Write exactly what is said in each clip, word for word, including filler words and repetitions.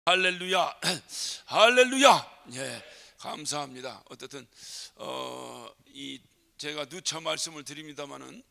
할렐루야, 할렐루야. 예, 감사합니다. 어쨌든 어, 이 제가 누차 말씀을 드립니다마는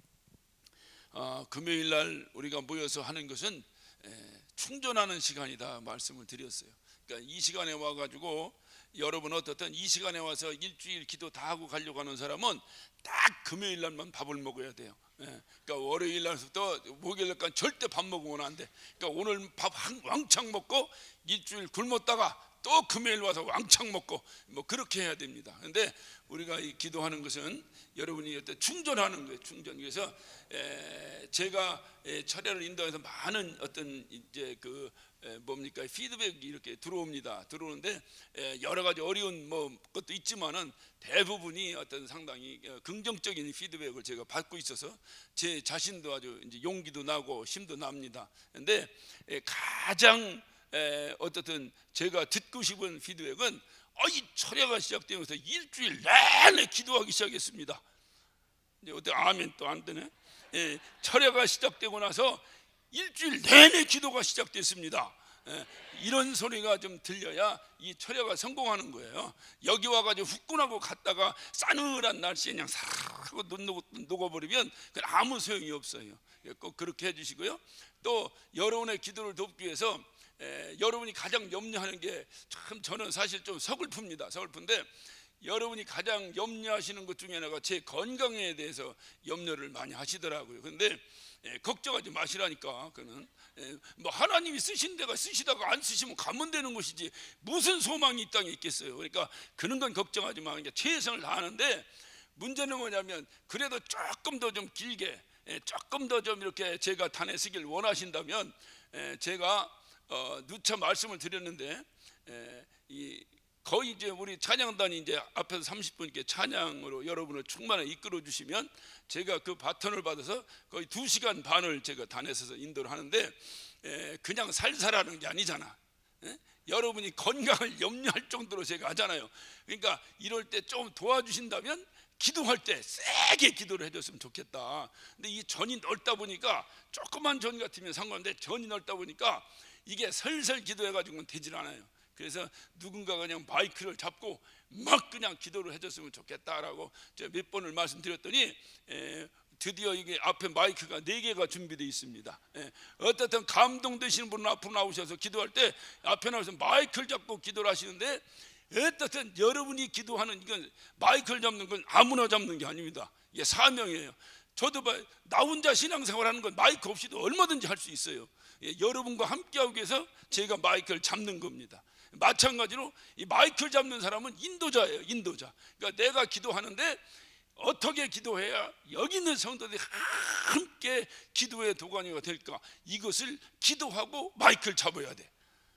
어, 금요일 날 우리가 모여서 하는 것은 예, 충전하는 시간이다 말씀을 드렸어요. 그러니까 이 시간에 와가지고 여러분 어떻든 이 시간에 와서 일주일 기도 다 하고 가려고 하는 사람은 딱 금요일 날만 밥을 먹어야 돼요. 예, 그러니까 월요일 날부터 목요일 날까지 절대 밥 먹으면 안 돼. 그러니까 오늘 밥 한 왕창 먹고 일주일 굶었다가 또 금요일 와서 왕창 먹고 뭐 그렇게 해야 됩니다. 그런데 우리가 이 기도하는 것은 여러분이 어떤 충전하는 거예요. 충전. 그래서 에, 제가 에, 철야를 인도해서 많은 어떤 이제 그 에, 뭡니까 피드백이 이렇게 들어옵니다. 들어오는데 에, 여러 가지 어려운 뭐 것도 있지만은 대부분이 어떤 상당히 긍정적인 피드백을 제가 받고 있어서 제 자신도 아주 이제 용기도 나고 힘도 납니다. 그런데 에, 가장 에, 어떻든 제가 듣고 싶은 피드백은 어, 이 철야가 시작되면서 일주일 내내 기도하기 시작했습니다. 이제 어때 아멘 또 안 되네. 예, 철야가 시작되고 나서 일주일 내내 기도가 시작됐습니다. 예, 이런 소리가 좀 들려야 이 철야가 성공하는 거예요. 여기 와가지고 후끈하고 갔다가 싸늘한 날씨에 그냥 사라고 녹아버리면 그건 아무 소용이 없어요. 꼭 그렇게 해주시고요. 또 여러분의 기도를 돕기 위해서 에, 여러분이 가장 염려하는 게 참 저는 사실 좀 서글픕니다. 서글픈데 여러분이 가장 염려하시는 것 중에 하나가 제 건강에 대해서 염려를 많이 하시더라고요. 그런데 에, 걱정하지 마시라니까. 그는 에, 뭐 하나님이 쓰신 데가 쓰시다가 안 쓰시면 가면 되는 것이지 무슨 소망이 이 땅에 있겠어요. 그러니까 그런 건 걱정하지 마. 그러니까 최선을 다하는데 문제는 뭐냐면 그래도 조금 더 좀 길게 에, 조금 더 좀 이렇게 제가 단에 쓰길 원하신다면 에, 제가 어, 누차 말씀을 드렸는데 에, 이 거의 이제 우리 찬양단이 이제 앞에서 삼십 분 이렇게 찬양으로 여러분을 충만하게 이끌어 주시면 제가 그 바톤을 받아서 거의 두 시간 반을 제가 단에 서서 인도를 하는데 에, 그냥 살살하는 게 아니잖아. 에? 여러분이 건강을 염려할 정도로 제가 하잖아요. 그러니까 이럴 때 좀 도와주신다면 기도할 때 세게 기도를 해줬으면 좋겠다. 근데 이 전이 넓다 보니까 조그만 전 같으면 상관없는데 전이 넓다 보니까 이게 설설 기도해가지고는 되질 않아요. 그래서 누군가가 그냥 마이크를 잡고 막 그냥 기도를 해줬으면 좋겠다라고 제가 몇 번을 말씀드렸더니 에, 드디어 이게 앞에 마이크가 네 개가 준비되어 있습니다. 에, 어떻든 감동되시는 분은 앞으로 나오셔서 기도할 때 앞에 나와서 마이크를 잡고 기도를 하시는데 어떻든 여러분이 기도하는 이건 마이크를 잡는 건 아무나 잡는 게 아닙니다. 이게 사명이에요. 저도 나 혼자 신앙생활하는 건 마이크 없이도 얼마든지 할 수 있어요. 예, 여러분과 함께하기 위해서 제가 마이크를 잡는 겁니다. 마찬가지로 이 마이크를 잡는 사람은 인도자예요. 인도자. 그러니까 내가 기도하는데 어떻게 기도해야 여기 있는 성도들이 함께 기도의 도가니가 될까? 이것을 기도하고 마이크를 잡아야 돼.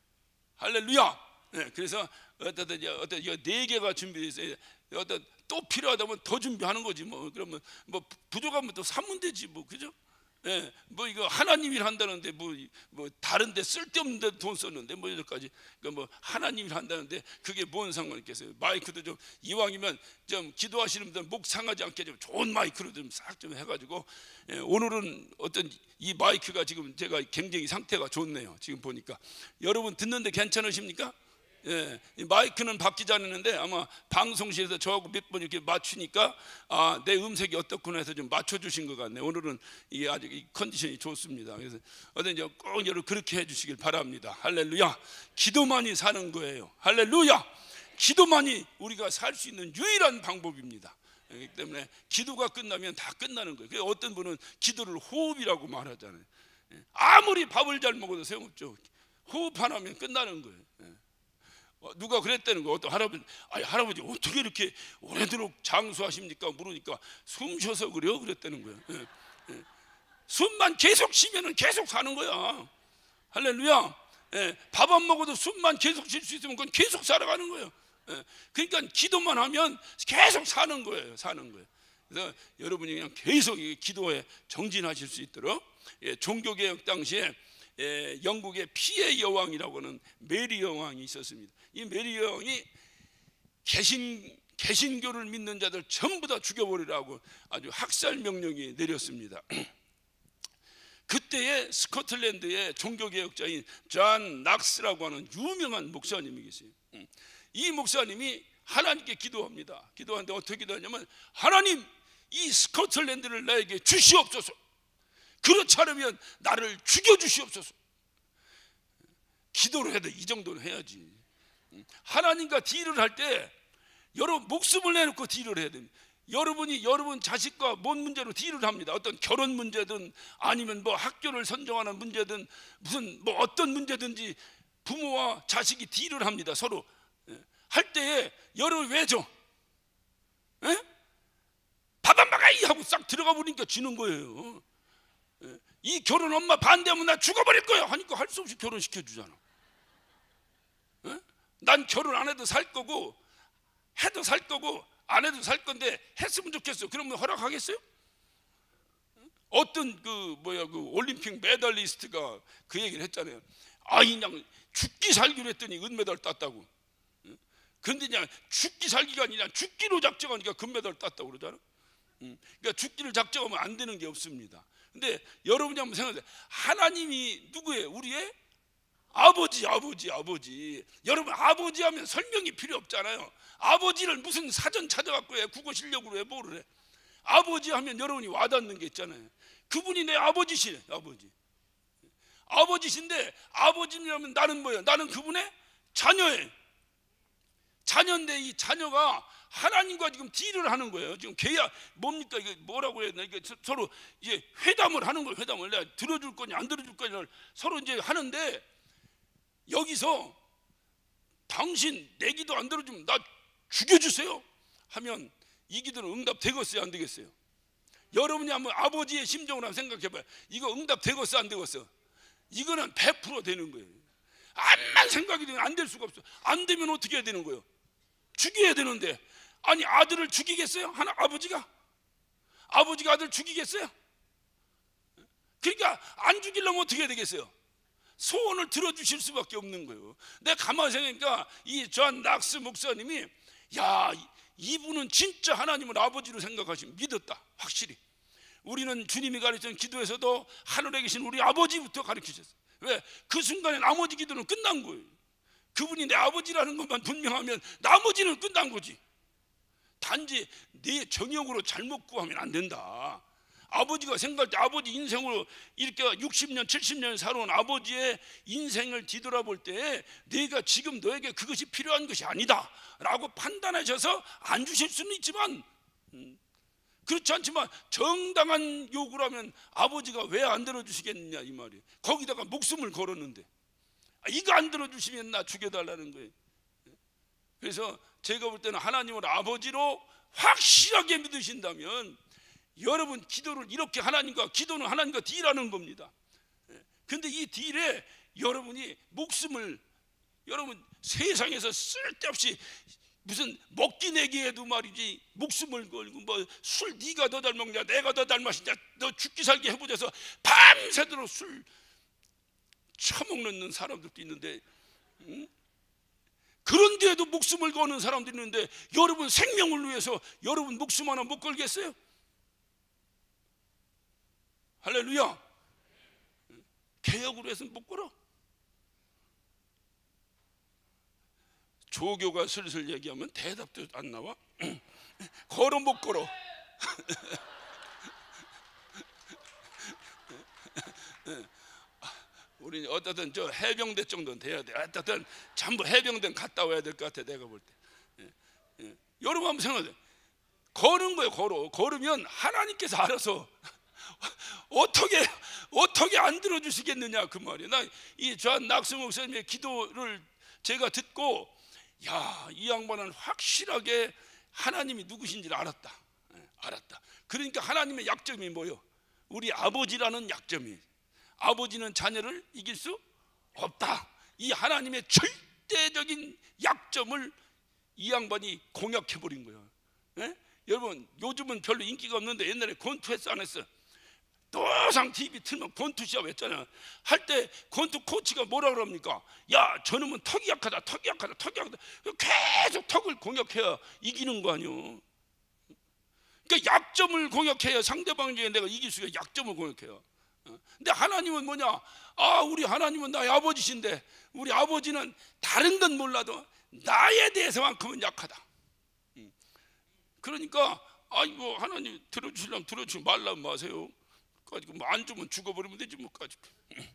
할렐루야. 네, 그래서 어떤 어떤 네 개가 준비되어 있어요. 어떤 또 필요하다면 더 준비하는 거지 뭐. 그러면 뭐 부족하면 또 사면 되지 뭐. 그죠? 예, 뭐 이거 하나님이 한다는데 뭐, 뭐 다른데 쓸데없는데 돈 썼는데 뭐 여기까지 그러니까 뭐 하나님이 한다는데 그게 뭔 상관이 있겠어요? 마이크도 좀 이왕이면 좀 기도하시는 분들 목 상하지 않게 좀 좋은 마이크로 좀 싹 좀 해가지고 예, 오늘은 어떤 이 마이크가 지금 제가 굉장히 상태가 좋네요. 지금 보니까 여러분 듣는데 괜찮으십니까? 예, 이 마이크는 바뀌지 않았는데 아마 방송실에서 저하고 몇 번 이렇게 맞추니까 아, 내 음색이 어떻구나 해서 좀 맞춰주신 것 같네. 오늘은 이게 아주 이 컨디션이 좋습니다. 그래서 어떤 이제 꼭 여러분 그렇게 해주시길 바랍니다. 할렐루야. 기도만이 사는 거예요. 할렐루야. 기도만이 우리가 살 수 있는 유일한 방법입니다. 그렇기 때문에 기도가 끝나면 다 끝나는 거예요. 그래서 어떤 분은 기도를 호흡이라고 말하잖아요. 아무리 밥을 잘 먹어도 소용없죠. 호흡 하나면 끝나는 거예요. 누가 그랬다는 거. 어떤 할아버지, 아니 할아버지 어떻게 이렇게 오래도록 장수하십니까? 물으니까 숨 쉬어서 그래요. 그랬다는 거예요. 예, 예. 숨만 계속 쉬면은 계속 사는 거야. 할렐루야. 예, 밥 안 먹어도 숨만 계속 쉴 수 있으면 그건 계속 살아가는 거예요. 예, 그러니까 기도만 하면 계속 사는 거예요. 사는 거예요. 그래서 여러분이 그냥 계속 기도에 정진하실 수 있도록 예, 종교개혁 당시에 예, 영국의 피해 여왕이라고 하는 메리 여왕이 있었습니다. 이 메리 여왕이 개신, 개신교를 믿는 자들 전부 다 죽여버리라고 아주 학살 명령이 내렸습니다. 그때의 스코틀랜드의 종교개혁자인 존 낙스라고 하는 유명한 목사님이 계세요. 이 목사님이 하나님께 기도합니다. 기도하는데 어떻게 기도하냐면, 하나님, 이 스코틀랜드를 나에게 주시옵소서. 그렇지 않으면 나를 죽여주시옵소서. 기도를 해도 이 정도는 해야지. 하나님과 딜을 할 때 여러분 목숨을 내놓고 딜을 해야 됩니다. 여러분이 여러분 자식과 뭔 문제로 딜을 합니다. 어떤 결혼 문제든 아니면 뭐 학교를 선정하는 문제든 무슨 뭐 어떤 문제든지 부모와 자식이 딜을 합니다. 서로 할 때에 여러분 왜죠? 밥 안 먹어이 하고 싹 들어가 버리니까 지는 거예요. 이 결혼 엄마 반대하면 나 죽어버릴 거야 하니까 할 수 없이 결혼시켜 주잖아. 난 결혼 안 해도 살 거고 해도 살 거고 안 해도 살 건데 했으면 좋겠어. 그러면 허락하겠어요? 어떤 그 뭐야 그 올림픽 메달리스트가 그 얘기를 했잖아요. 아, 그냥 죽기 살기로 했더니 은메달 땄다고. 근데 그냥 죽기 살기가 아니라 죽기로 작정하니까 금메달 땄다고 그러잖아. 그러니까 죽기를 작정하면 안 되는 게 없습니다. 근데 여러분이 한번 생각해. 하나님이 누구예요? 우리의 아버지, 아버지, 아버지. 여러분 아버지 하면 설명이 필요 없잖아요. 아버지를 무슨 사전 찾아갖고 해, 국어 실력으로 해, 뭐를 해. 아버지 하면 여러분이 와닿는 게 있잖아요. 그분이 내 아버지시네. 아버지 아버지신데, 아버지라면 나는 뭐예요? 나는 그분의 자녀예요. 자녀인데 이 자녀가 하나님과 지금 딜을 하는 거예요. 지금 계약 뭡니까? 이게 뭐라고 해야 되나? 이게 서로 이제 회담을 하는 거예요. 회담을 내가 들어줄 거냐 안 들어줄 거냐를 서로 이제 하는데, 여기서 당신 내 기도 안 들어주면 나 죽여주세요 하면 이 기도는 응답 되겠어요 안 되겠어요? 여러분이 한번 아버지의 심정을 한번 생각해봐요. 이거 응답 되겠어 안 되겠어? 이거는 백 퍼센트 되는 거예요. 암만 생각이 되면 안 될 수가 없어. 안 되면 어떻게 해야 되는 거예요? 죽여야 되는데, 아니 아들을 죽이겠어요? 하나 아버지가 아버지가 아들 죽이겠어요? 그러니까 안 죽이려면 어떻게 해야 되겠어요? 소원을 들어주실 수밖에 없는 거예요. 내가 가만히 생각하니까 이 존 낙스 목사님이, 야, 이분은 진짜 하나님을 아버지로 생각하시면 믿었다. 확실히 우리는 주님이 가르치는 기도에서도 하늘에 계신 우리 아버지부터 가르치셨어요. 왜? 그 순간에 나머지 기도는 끝난 거예요. 그분이 내 아버지라는 것만 분명하면 나머지는 끝난 거지. 단지 내 정욕으로 잘못 구하면 안 된다. 아버지가 생각할 때 아버지 인생으로 이렇게 육십 년 칠십 년 살아온 아버지의 인생을 뒤돌아볼 때 내가 지금 너에게 그것이 필요한 것이 아니다 라고 판단하셔서 안 주실 수는 있지만, 음, 그렇지 않지만 정당한 요구를 하면 아버지가 왜 안 들어주시겠느냐 이 말이에요. 거기다가 목숨을 걸었는데 이거 안 들어주시면 나 죽여달라는 거예요. 그래서 제가 볼 때는 하나님을 아버지로 확실하게 믿으신다면 여러분 기도를 이렇게 하나님과, 기도는 하나님과 딜하는 겁니다. 근데 이 딜에 여러분이 목숨을, 여러분 세상에서 쓸데없이 무슨 먹기 내기에도 말이지 목숨을 걸고 뭐 술 네가 더 잘 먹냐 내가 더 잘 마시냐 너 죽기 살기 해보자서 밤새도록 술 처먹는 사람들도 있는데, 응? 그런 데에도 목숨을 거는 사람들이 있는데 여러분 생명을 위해서 여러분 목숨 하나 못 걸겠어요? 할렐루야. 개혁으로 해서는 못 걸어. 조교가 슬슬 얘기하면 대답도 안 나와. 걸어 못 걸어. 우리 어쨌든 저 해병대 정도는 돼야 돼. 어쨌든 전부 해병대 갔다 와야 될 것 같아 내가 볼 때. 예, 예. 여러분 한번 생각해. 걸은 거예요. 걸어. 걸으면 하나님께서 알아서 어떻게 어떻게 안 들어주시겠느냐 그 말이에요. 나 이 존 낙스 목사님의 기도를 제가 듣고, 야, 이 양반은 확실하게 하나님이 누구신지를 알았다. 예, 알았다. 그러니까 하나님의 약점이 뭐요? 우리 아버지라는 약점이. 아버지는 자녀를 이길 수 없다. 이 하나님의 절대적인 약점을 이 양반이 공약해버린 거예요. 예? 여러분 요즘은 별로 인기가 없는데 옛날에 권투 했어 안 했어? 또상 티비 틀면 권투 시합 했잖아. 할 때 권투 코치가 뭐라 그럽니까? 야, 저놈은 턱이 약하다, 턱이 약하다, 턱이 약하다. 계속 턱을 공격해야 이기는 거 아니요. 그러니까 약점을 공격해야 상대방 중에 내가 이길 수가, 약점을 공격해요. 근데 하나님은 뭐냐? 아, 우리 하나님은 나의 아버지신데, 우리 아버지는 다른 건 몰라도 나에 대해서만큼은 약하다. 그러니까 아이고, 하나님 들어주시려면 들어주지 말라면 마세요. 뭐 안 주면 죽어버리면 되지 뭐. 가지고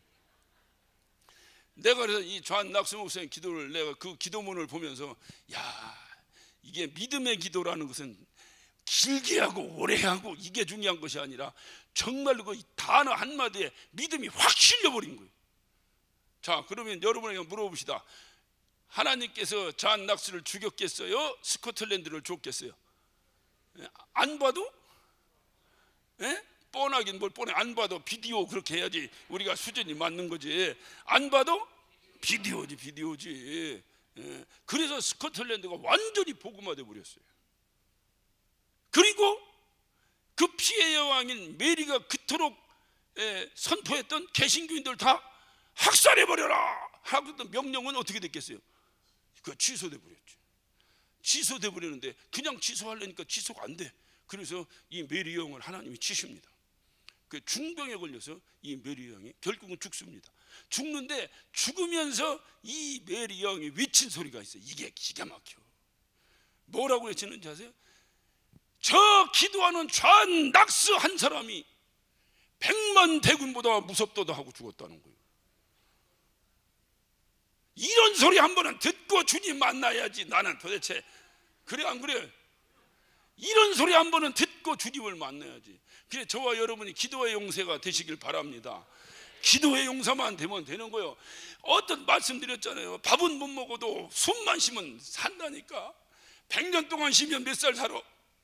내가 그래서 이 좌한 낙수 목사의 기도를, 내가 그 기도문을 보면서, 야, 이게 믿음의 기도라는 것은 길게 하고 오래 하고 이게 중요한 것이 아니라 정말로 그 단어 한마디에 믿음이 확 실려버린 거예요. 자, 그러면 여러분에게 물어봅시다. 하나님께서 좌한 낙수를 죽였겠어요? 스코틀랜드를 줬겠어요? 안 봐도? 예? 뻔하긴 뭘 뻔해. 안 봐도 비디오 그렇게 해야지 우리가 수준이 맞는 거지. 안 봐도 비디오지, 비디오지. 예. 그래서 스코틀랜드가 완전히 복음화돼 버렸어요. 그리고 그 피해 여왕인 메리가 그토록 예, 선포했던 개신교인들 다 학살해 버려라 하던 명령은 어떻게 됐겠어요? 그 취소돼 버렸죠. 취소돼 버리는데 그냥 취소하려니까 취소가 안 돼. 그래서 이 메리 여왕을 하나님이 치십니다. 그 중병에 걸려서 이 메리 여왕이 결국은 죽습니다. 죽는데 죽으면서 이 메리 여왕이 외친 소리가 있어요. 이게 기가 막혀. 뭐라고 외치는지 아세요? 저 기도하는 좌한 낙스 한 사람이 백만 대군보다 무섭도다 하고 죽었다는 거예요. 이런 소리 한 번은 듣고 주님 만나야지. 나는 도대체 그래 안 그래? 이런 소리 한 번은 듣고 주님을 만나야지. 그래 저와 여러분이 기도의 용사가 되시길 바랍니다. 기도의 용사만 되면 되는 거예요. 어떤 말씀드렸잖아요. 밥은 못 먹어도 숨만 쉬면 산다니까. 백 년 동안 쉬면 몇 살 살아?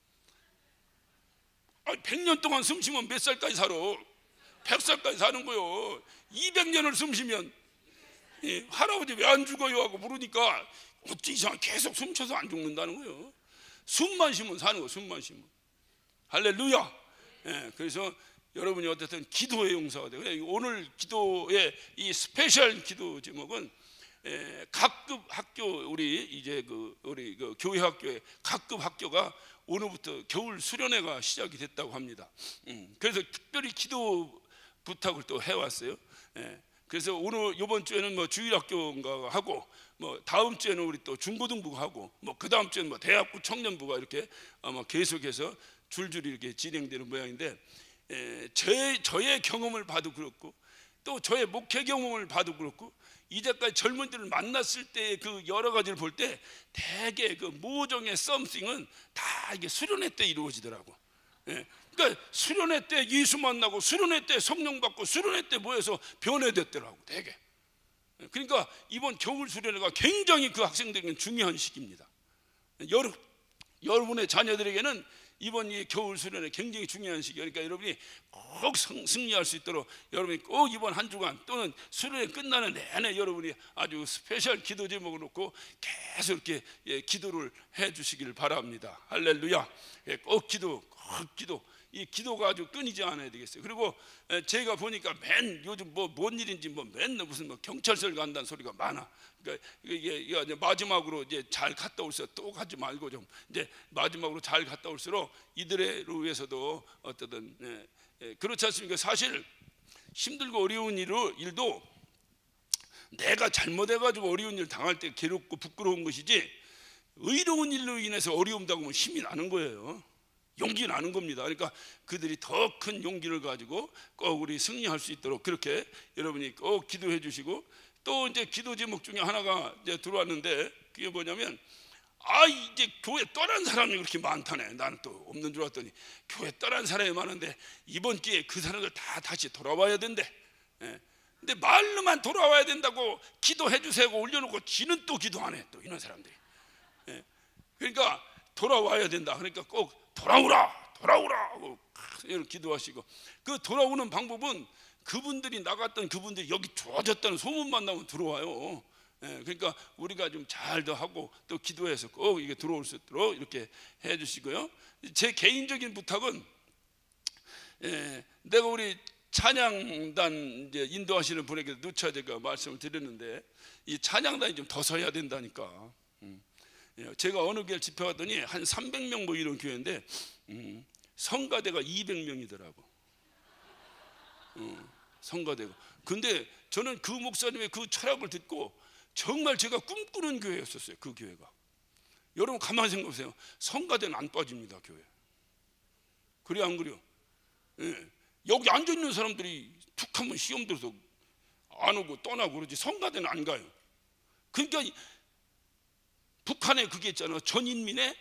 아니, 백 년 동안 숨 쉬면 몇 살까지 살아? 백 살까지 사는 거요. 이백 년을 숨 쉬면 예, 할아버지 왜 안 죽어요? 하고 물으니까 어찌 이상하게 계속 숨쉬어서 안 죽는다는 거예요. 숨만 쉬면 사는 거, 숨만 쉬면. 할렐루야. 예, 그래서 여러분이 어쨌든 기도의 용사가 돼요. 오늘 기도의 이 스페셜 기도 제목은 예, 각급 학교, 우리 이제 그 우리 그 교회 학교에 각급 학교가 오늘부터 겨울 수련회가 시작이 됐다고 합니다. 음, 그래서 특별히 기도 부탁을 또 해왔어요. 예, 그래서 오늘 이번 주에는 뭐 주일학교인가 하고, 뭐 다음 주에는 우리 또 중고등부가 하고, 뭐 그 다음 주에는 뭐 대학부 청년부가 이렇게 아마 계속해서 줄줄이 이렇게 진행되는 모양인데, 에, 제, 저의 경험을 봐도 그렇고 또 저의 목회 경험을 봐도 그렇고 이제까지 젊은이들을 만났을 때 그 여러 가지를 볼 때 대개 그 모종의 썸씽은 다 이게 수련회 때 이루어지더라고. 예. 그러니까 수련회 때 예수 만나고 수련회 때 성령 받고 수련회 때 모여서 변해됐더라고 대개. 그러니까 이번 겨울 수련회가 굉장히 그 학생들에게는 중요한 시기입니다. 여러, 여러분의 자녀들에게는 이번 이 겨울 수련회 굉장히 중요한 시기예요. 그러니까 여러분이 꼭 승리할 수 있도록 여러분이 꼭 이번 한 주간 또는 수련회 끝나는 내내 여러분이 아주 스페셜 기도 제목을 놓고 계속 이렇게 예, 기도를 해 주시기를 바랍니다. 할렐루야. 예, 꼭 기도, 꼭 기도. 이 기도가 아주 끊이지 않아야 되겠어요. 그리고 제가 보니까 맨 요즘 뭐 뭔 일인지 뭐 맨날 무슨 뭐 경찰서를 간다는 소리가 많아. 그러니까 이게, 이게 마지막으로 이제 잘 갔다 올수록 또 가지 말고 좀 이제 마지막으로 잘 갔다 올수록 이들을 위해서도 어떠든 예, 예, 그렇지 않습니까? 사실 힘들고 어려운 일을, 일도 내가 잘못해가지고 어려운 일 당할 때 괴롭고 부끄러운 것이지 의로운 일로 인해서 어려움 당하면 힘이 나는 거예요. 용기 나는 겁니다. 그러니까 그들이 더 큰 용기를 가지고 꼭 우리 승리할 수 있도록 그렇게 여러분이 꼭 기도해 주시고, 또 이제 기도 제목 중에 하나가 이제 들어왔는데 그게 뭐냐면, 아 이제 교회 떠난 사람이 그렇게 많다네. 나는 또 없는 줄 알았더니 교회 떠난 사람이 많은데 이번 기회에 그 사람들 다 다시 돌아와야 된대. 예. 근데 말로만 돌아와야 된다고 기도해 주세요 올려놓고 지는 또 기도 안 해. 또 이런 사람들이. 예. 그러니까 돌아와야 된다. 그러니까 꼭 돌아오라 돌아오라 하고 이렇게 기도하시고, 그 돌아오는 방법은 그분들이 나갔던 그분들이 여기 좋아졌다는 소문만 나면 들어와요. 예, 그러니까 우리가 좀 잘 더 하고 또 기도해서 꼭 이게 들어올 수 있도록 이렇게 해주시고요. 제 개인적인 부탁은 예, 내가 우리 찬양단 이제 인도하시는 분에게 누차 제가 말씀을 드렸는데 이 찬양단이 좀 더 서야 된다니까. 음. 제가 어느 교회 집회 갔더니 한 삼백 명 뭐 이런 교회인데 음, 성가대가 이백 명이더라고. 음. 성가대고. 근데 저는 그 목사님의 그 철학을 듣고 정말 제가 꿈꾸는 교회였었어요. 그 교회가. 여러분 가만히 생각해보세요. 성가대는 안 빠집니다, 교회. 그래 안 그래요? 예. 여기 앉아있는 사람들이 툭 하면 시험 들어서 안 오고 떠나고 그러지 성가대는 안 가요. 그러니까 북한에 그게 있잖아. 전인민의,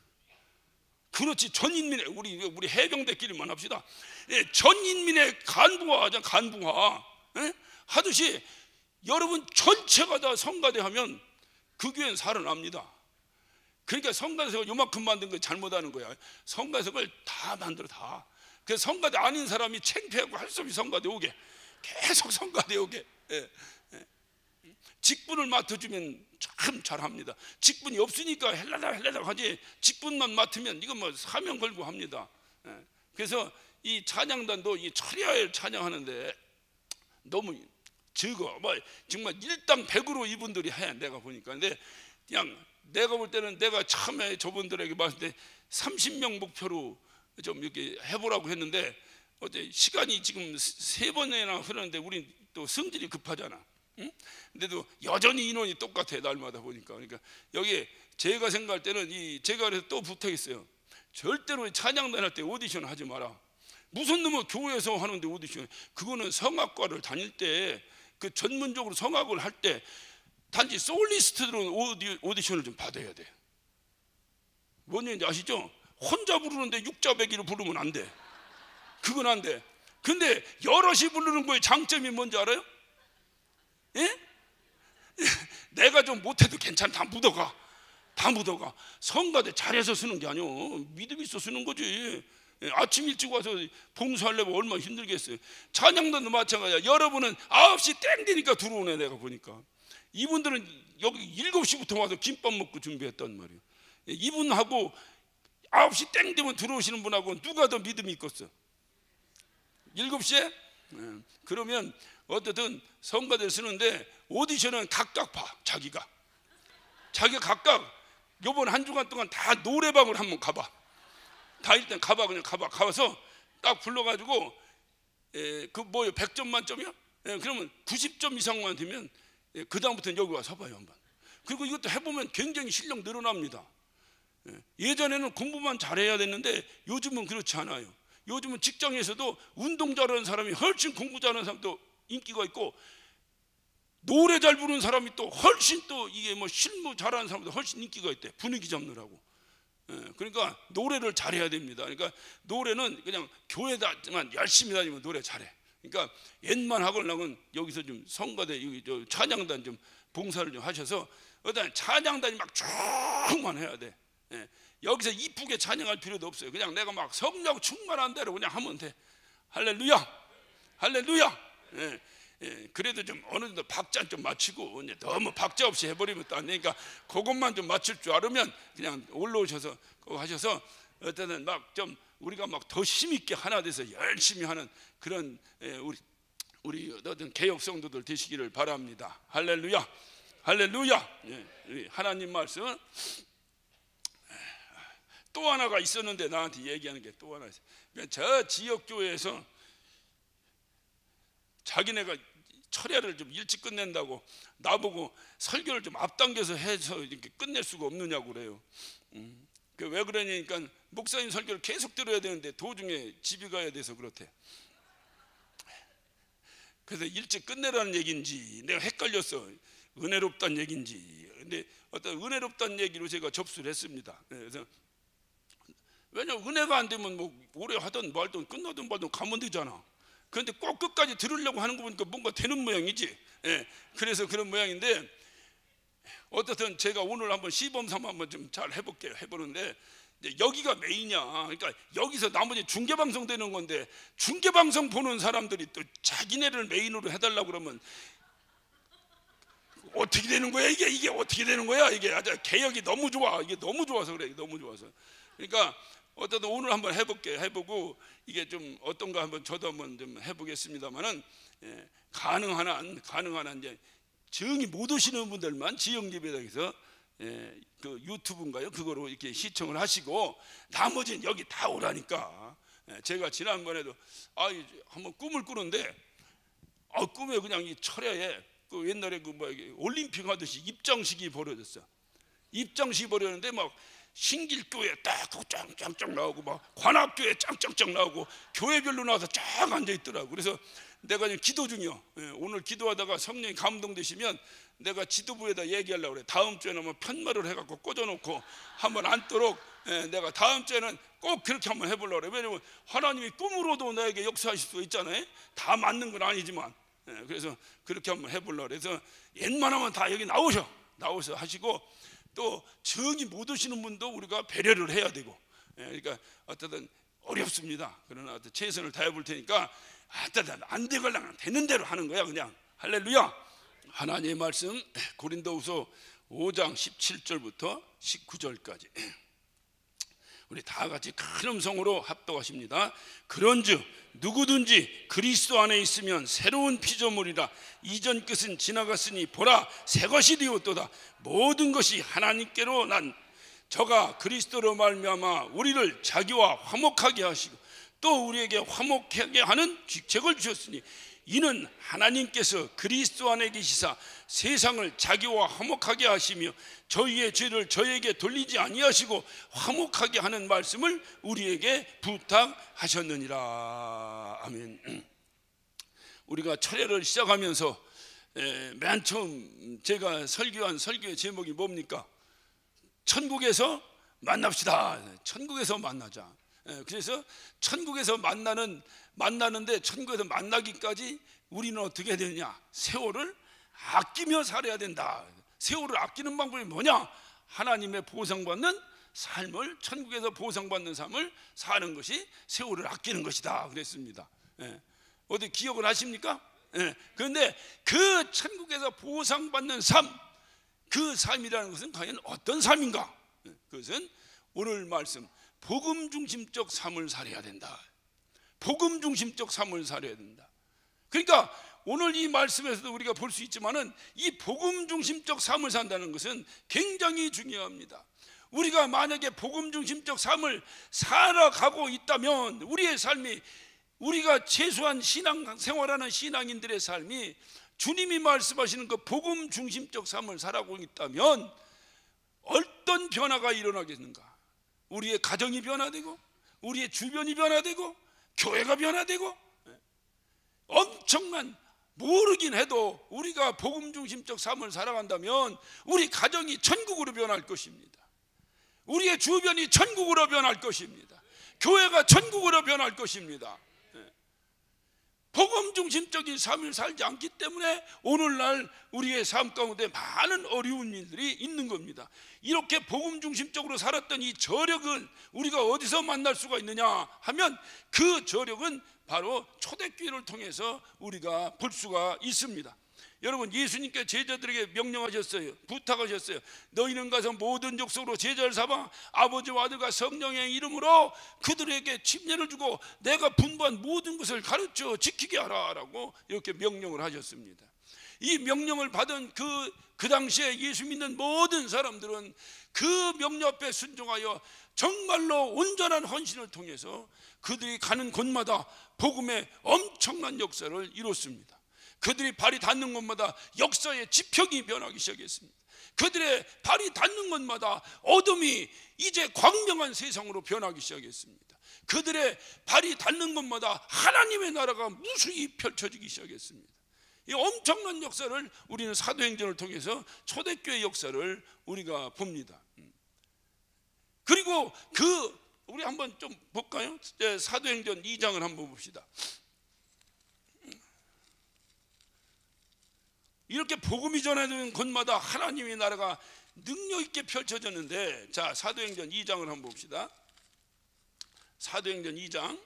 그렇지, 전인민의, 우리 우리 해병대끼리만 합시다. 예, 전인민의 간부화 하자, 간부화. 예? 하듯이 여러분 전체가 다 성가대 하면 그 교회는 살아납니다. 그러니까 성가대석을 요만큼 만든 거 잘못하는 거야. 성가대석을 다 만들어 다. 그래서 성가대 아닌 사람이 창피하고 할 수 없이 성가대 오게, 계속 성가대 오게. 예, 예. 직분을 맡아주면 참 잘합니다. 직분이 없으니까 헬라다 헬라다 하지, 직분만 맡으면 이거 뭐 사명 걸고 합니다. 예. 그래서 이 찬양단도 이 철야에 찬양하는데 너무 적어. 뭐 정말 일당백으로 이분들이 해, 내가 보니까. 근데 그냥 내가 볼 때는 내가 처음에 저분들에게 봤을 때 삼십 명 목표로 좀 이렇게 해보라고 했는데 어제 시간이 지금 세 번이나 흐르는데 우린 또 성질이 급하잖아. 응? 근데도 여전히 인원이 똑같아, 날마다 보니까. 그러니까 여기 제가 생각할 때는 이 제가 그래서 또 부탁했어요. 절대로 찬양단 할 때 오디션 하지 마라. 무슨 놈은 교회에서 하는데 오디션? 그거는 성악과를 다닐 때 그 전문적으로 성악을 할 때 단지 솔리스트들은 오디, 오디션을 좀 받아야 돼. 뭔 얘기인지 아시죠? 혼자 부르는데 육자배기로 부르면 안 돼. 그건 안 돼. 근데 여럿이 부르는 거의 장점이 뭔지 알아요? 예? 내가 좀 못해도 괜찮아. 다 묻어가. 다 묻어가. 성가대 잘해서 쓰는 게 아니오. 믿음 있어 쓰는 거지. 예, 아침 일찍 와서 봉사하려면 얼마나 힘들겠어요. 찬양단도 마찬가지야. 여러분은 아홉 시 땡 되니까 들어오네, 내가 보니까. 이분들은 여기 일곱 시부터 와서 김밥 먹고 준비했단 말이에요. 예, 이분하고 아홉 시 땡 되면 들어오시는 분하고 누가 더 믿음이 있겠어? 일곱 시에? 예, 그러면 어쨌든 성가대를 쓰는데 오디션은 각각 봐. 자기가 자기가 각각 요번 한 주간 동안 다 노래방을 한번 가봐. 다 일단 가봐. 그냥 가봐. 가서 딱 불러가지고 에, 그 뭐요, 백 점 만점이요? 예, 그러면 구십 점 이상만 되면 예, 그 다음부터는 여기 와서 봐요 한번. 그리고 이것도 해보면 굉장히 실력 늘어납니다. 예, 예전에는 공부만 잘해야 됐는데 요즘은 그렇지 않아요. 요즘은 직장에서도 운동 잘하는 사람이 훨씬 공부 잘하는 사람도 인기가 있고, 노래 잘 부르는 사람이 또 훨씬 또 이게 뭐 실무 잘하는 사람도 훨씬 인기가 있대. 분위기 잡느라고. 예, 그러니까 노래를 잘해야 됩니다. 그러니까 노래는 그냥 교회다만 열심히 다니면 노래 잘해. 그러니까 옛만 하고는 여기서 좀 성가대 여기 저 찬양단 좀 봉사를 좀 하셔서 어떤 찬양단이 막 쭉만 해야 돼. 예, 여기서 이쁘게 찬양할 필요도 없어요. 그냥 내가 막 성령 충만한 대로 그냥 하면 돼. 할렐루야, 할렐루야. 예, 예, 그래도 좀 어느 정도 박자 좀 맞추고, 너무 박자 없이 해버리면 또 안 되니까 그것만 좀 맞출 줄 알으면 그냥 올라오셔서 그거 하셔서 어쨌든 막 좀 우리가 막 더 힘있게 하나 돼서 열심히 하는 그런 예, 우리 우리 어떤 개혁 성도들 되시기를 바랍니다. 할렐루야, 할렐루야. 예, 하나님 말씀 또 하나가 있었는데 나한테 얘기하는 게 또 하나 있어요. 그러니까 저 지역 교회에서 자기네가 철야를 좀 일찍 끝낸다고 나보고 설교를 좀 앞당겨서 해서 이렇게 끝낼 수가 없느냐고 그래요. 음. 왜 그러냐니까 목사님 설교를 계속 들어야 되는데 도중에 집에 가야 돼서 그렇대. 그래서 일찍 끝내라는 얘기인지 내가 헷갈렸어. 은혜롭다는 얘기인지. 근데 어떤 은혜롭다는 얘기로 제가 접수를 했습니다. 그래서 왜냐면 은혜가 안 되면 뭐 오래 하든 말든 끝나든 말든 가면 되잖아. 그런데 꼭 끝까지 들으려고 하는 거 보니까 뭔가 되는 모양이지. 예, 그래서 그런 모양인데 어쨌든 제가 오늘 한번 시범 삼아 한번 좀 잘 해볼게요. 해보는데 여기가 메인이야. 그러니까 여기서 나머지 중계방송 되는 건데 중계방송 보는 사람들이 또 자기네를 메인으로 해달라고 그러면 어떻게 되는 거야? 이게 이게 어떻게 되는 거야? 이게 아주 개혁이 너무 좋아. 이게 너무 좋아서 그래. 너무 좋아서. 그러니까 어쨌든 오늘 한번 해볼게. 해보고 이게 좀 어떤가 한번 저도 한번 좀 해보겠습니다만은 예, 가능한 한 가능한 한 이제 정이 못 오시는 분들만 지역 예배당에서 예, 그 유튜브인가요? 그거로 이렇게 시청을 하시고 나머지는 여기 다 오라니까. 예, 제가 지난번에도 아 한번 꿈을 꾸는데 아, 꿈에 그냥 이 철야에 그 옛날에 그 뭐 올림픽 하듯이 입장식이 벌어졌어. 입장식이 벌어졌는데 막 신길교회 딱 짱짱짱 나오고 막 관악교회 짱짱짱 나오고 교회별로 나와서 쫙 앉아 있더라고. 그래서 내가 지금 기도 중이요. 오늘 기도하다가 성령이 감동되시면 내가 지도부에다 얘기하려고 그래. 다음 주에는 뭐 편말을 해갖고 꽂아놓고 한번 앉도록 내가 다음 주에는 꼭 그렇게 한번 해보려고 그래. 왜냐면 하나님이 꿈으로도 나에게 역사하실 수 있잖아요. 다 맞는 건 아니지만. 그래서 그렇게 한번 해보려고 그래. 그래서 웬만하면 다 여기 나오셔. 나오셔 하시고, 또 정이 못 오시는 분도 우리가 배려를 해야 되고, 그러니까 어쨌든 어렵습니다. 그러나 최선을 다해 볼 테니까 어쨌든 안 되걸랑 되는 대로 하는 거야 그냥. 할렐루야. 하나님의 말씀 고린도후서 오 장 십칠 절부터 십구 절까지 우리 다 같이 큰 음성으로 합독하십니다. 그런즉 누구든지 그리스도 안에 있으면 새로운 피조물이라. 이전 것은 지나갔으니 보라 새 것이 되었도다. 모든 것이 하나님께로 난 저가 그리스도로 말미암아 우리를 자기와 화목하게 하시고 또 우리에게 화목하게 하는 직책을 주셨으니 이는 하나님께서 그리스도 안에 계시사 세상을 자기와 화목하게 하시며 저희의 죄를 저에게 돌리지 아니하시고 화목하게 하는 말씀을 우리에게 부탁하셨느니라. 아멘. 우리가 철회를 시작하면서 맨 처음 제가 설교한 설교의 제목이 뭡니까? 천국에서 만납시다. 천국에서 만나자. 그래서 천국에서 만나는 만나는데 천국에서 만나기까지 우리는 어떻게 해야 되느냐? 세월을 아끼며 살아야 된다. 세월을 아끼는 방법이 뭐냐? 하나님의 보상받는 삶을, 천국에서 보상받는 삶을 사는 것이 세월을 아끼는 것이다 그랬습니다. 예. 어디 기억을 하십니까? 예. 그런데 그 천국에서 보상받는 삶, 그 삶이라는 것은 과연 어떤 삶인가? 예. 그것은 오늘 말씀 복음 중심적 삶을 살아야 된다. 복음 중심적 삶을 살아야 된다. 그러니까 오늘 이 말씀에서도 우리가 볼 수 있지만은 이 복음 중심적 삶을 산다는 것은 굉장히 중요합니다. 우리가 만약에 복음 중심적 삶을 살아가고 있다면 우리의 삶이, 우리가 최소한 신앙 생활하는 신앙인들의 삶이 주님이 말씀하시는 그 복음 중심적 삶을 살아가고 있다면 어떤 변화가 일어나겠는가? 우리의 가정이 변화되고 우리의 주변이 변화되고 교회가 변화되고, 엄청난, 모르긴 해도 우리가 복음 중심적 삶을 살아간다면 우리 가정이 천국으로 변할 것입니다. 우리의 주변이 천국으로 변할 것입니다. 교회가 천국으로 변할 것입니다. 복음 중심적인 삶을 살지 않기 때문에 오늘날 우리의 삶 가운데 많은 어려운 일들이 있는 겁니다. 이렇게 복음 중심적으로 살았던 이 저력은 우리가 어디서 만날 수가 있느냐 하면 그 저력은 바로 초대교회를 통해서 우리가 볼 수가 있습니다. 여러분, 예수님께 제자들에게 명령하셨어요. 부탁하셨어요. 너희는 가서 모든 족속으로 제자를 삼아 아버지와 아들과 성령의 이름으로 그들에게 침례를 주고 내가 분부한 모든 것을 가르쳐 지키게 하라 라고 이렇게 명령을 하셨습니다. 이 명령을 받은 그, 그 당시에 예수 믿는 모든 사람들은 그 명령 앞에 순종하여 정말로 온전한 헌신을 통해서 그들이 가는 곳마다 복음의 엄청난 역사를 이뤘습니다. 그들이 발이 닿는 곳마다 역사의 지평이 변하기 시작했습니다. 그들의 발이 닿는 곳마다 어둠이 이제 광명한 세상으로 변하기 시작했습니다. 그들의 발이 닿는 곳마다 하나님의 나라가 무수히 펼쳐지기 시작했습니다. 이 엄청난 역사를 우리는 사도행전을 통해서 초대교회 역사를 우리가 봅니다. 그리고 그 우리 한번 좀 볼까요? 사도행전 이 장을 한번 봅시다. 이렇게 복음이 전해지는 곳마다 하나님의 나라가 능력 있게 펼쳐졌는데, 자, 사도행전 이 장을 한번 봅시다. 사도행전 이 장.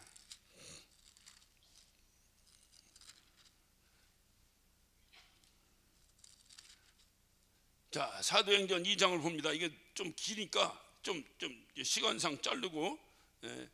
자, 사도행전 이 장을 봅니다. 이게 좀 기니까 좀, 좀 시간상 자르고, 예.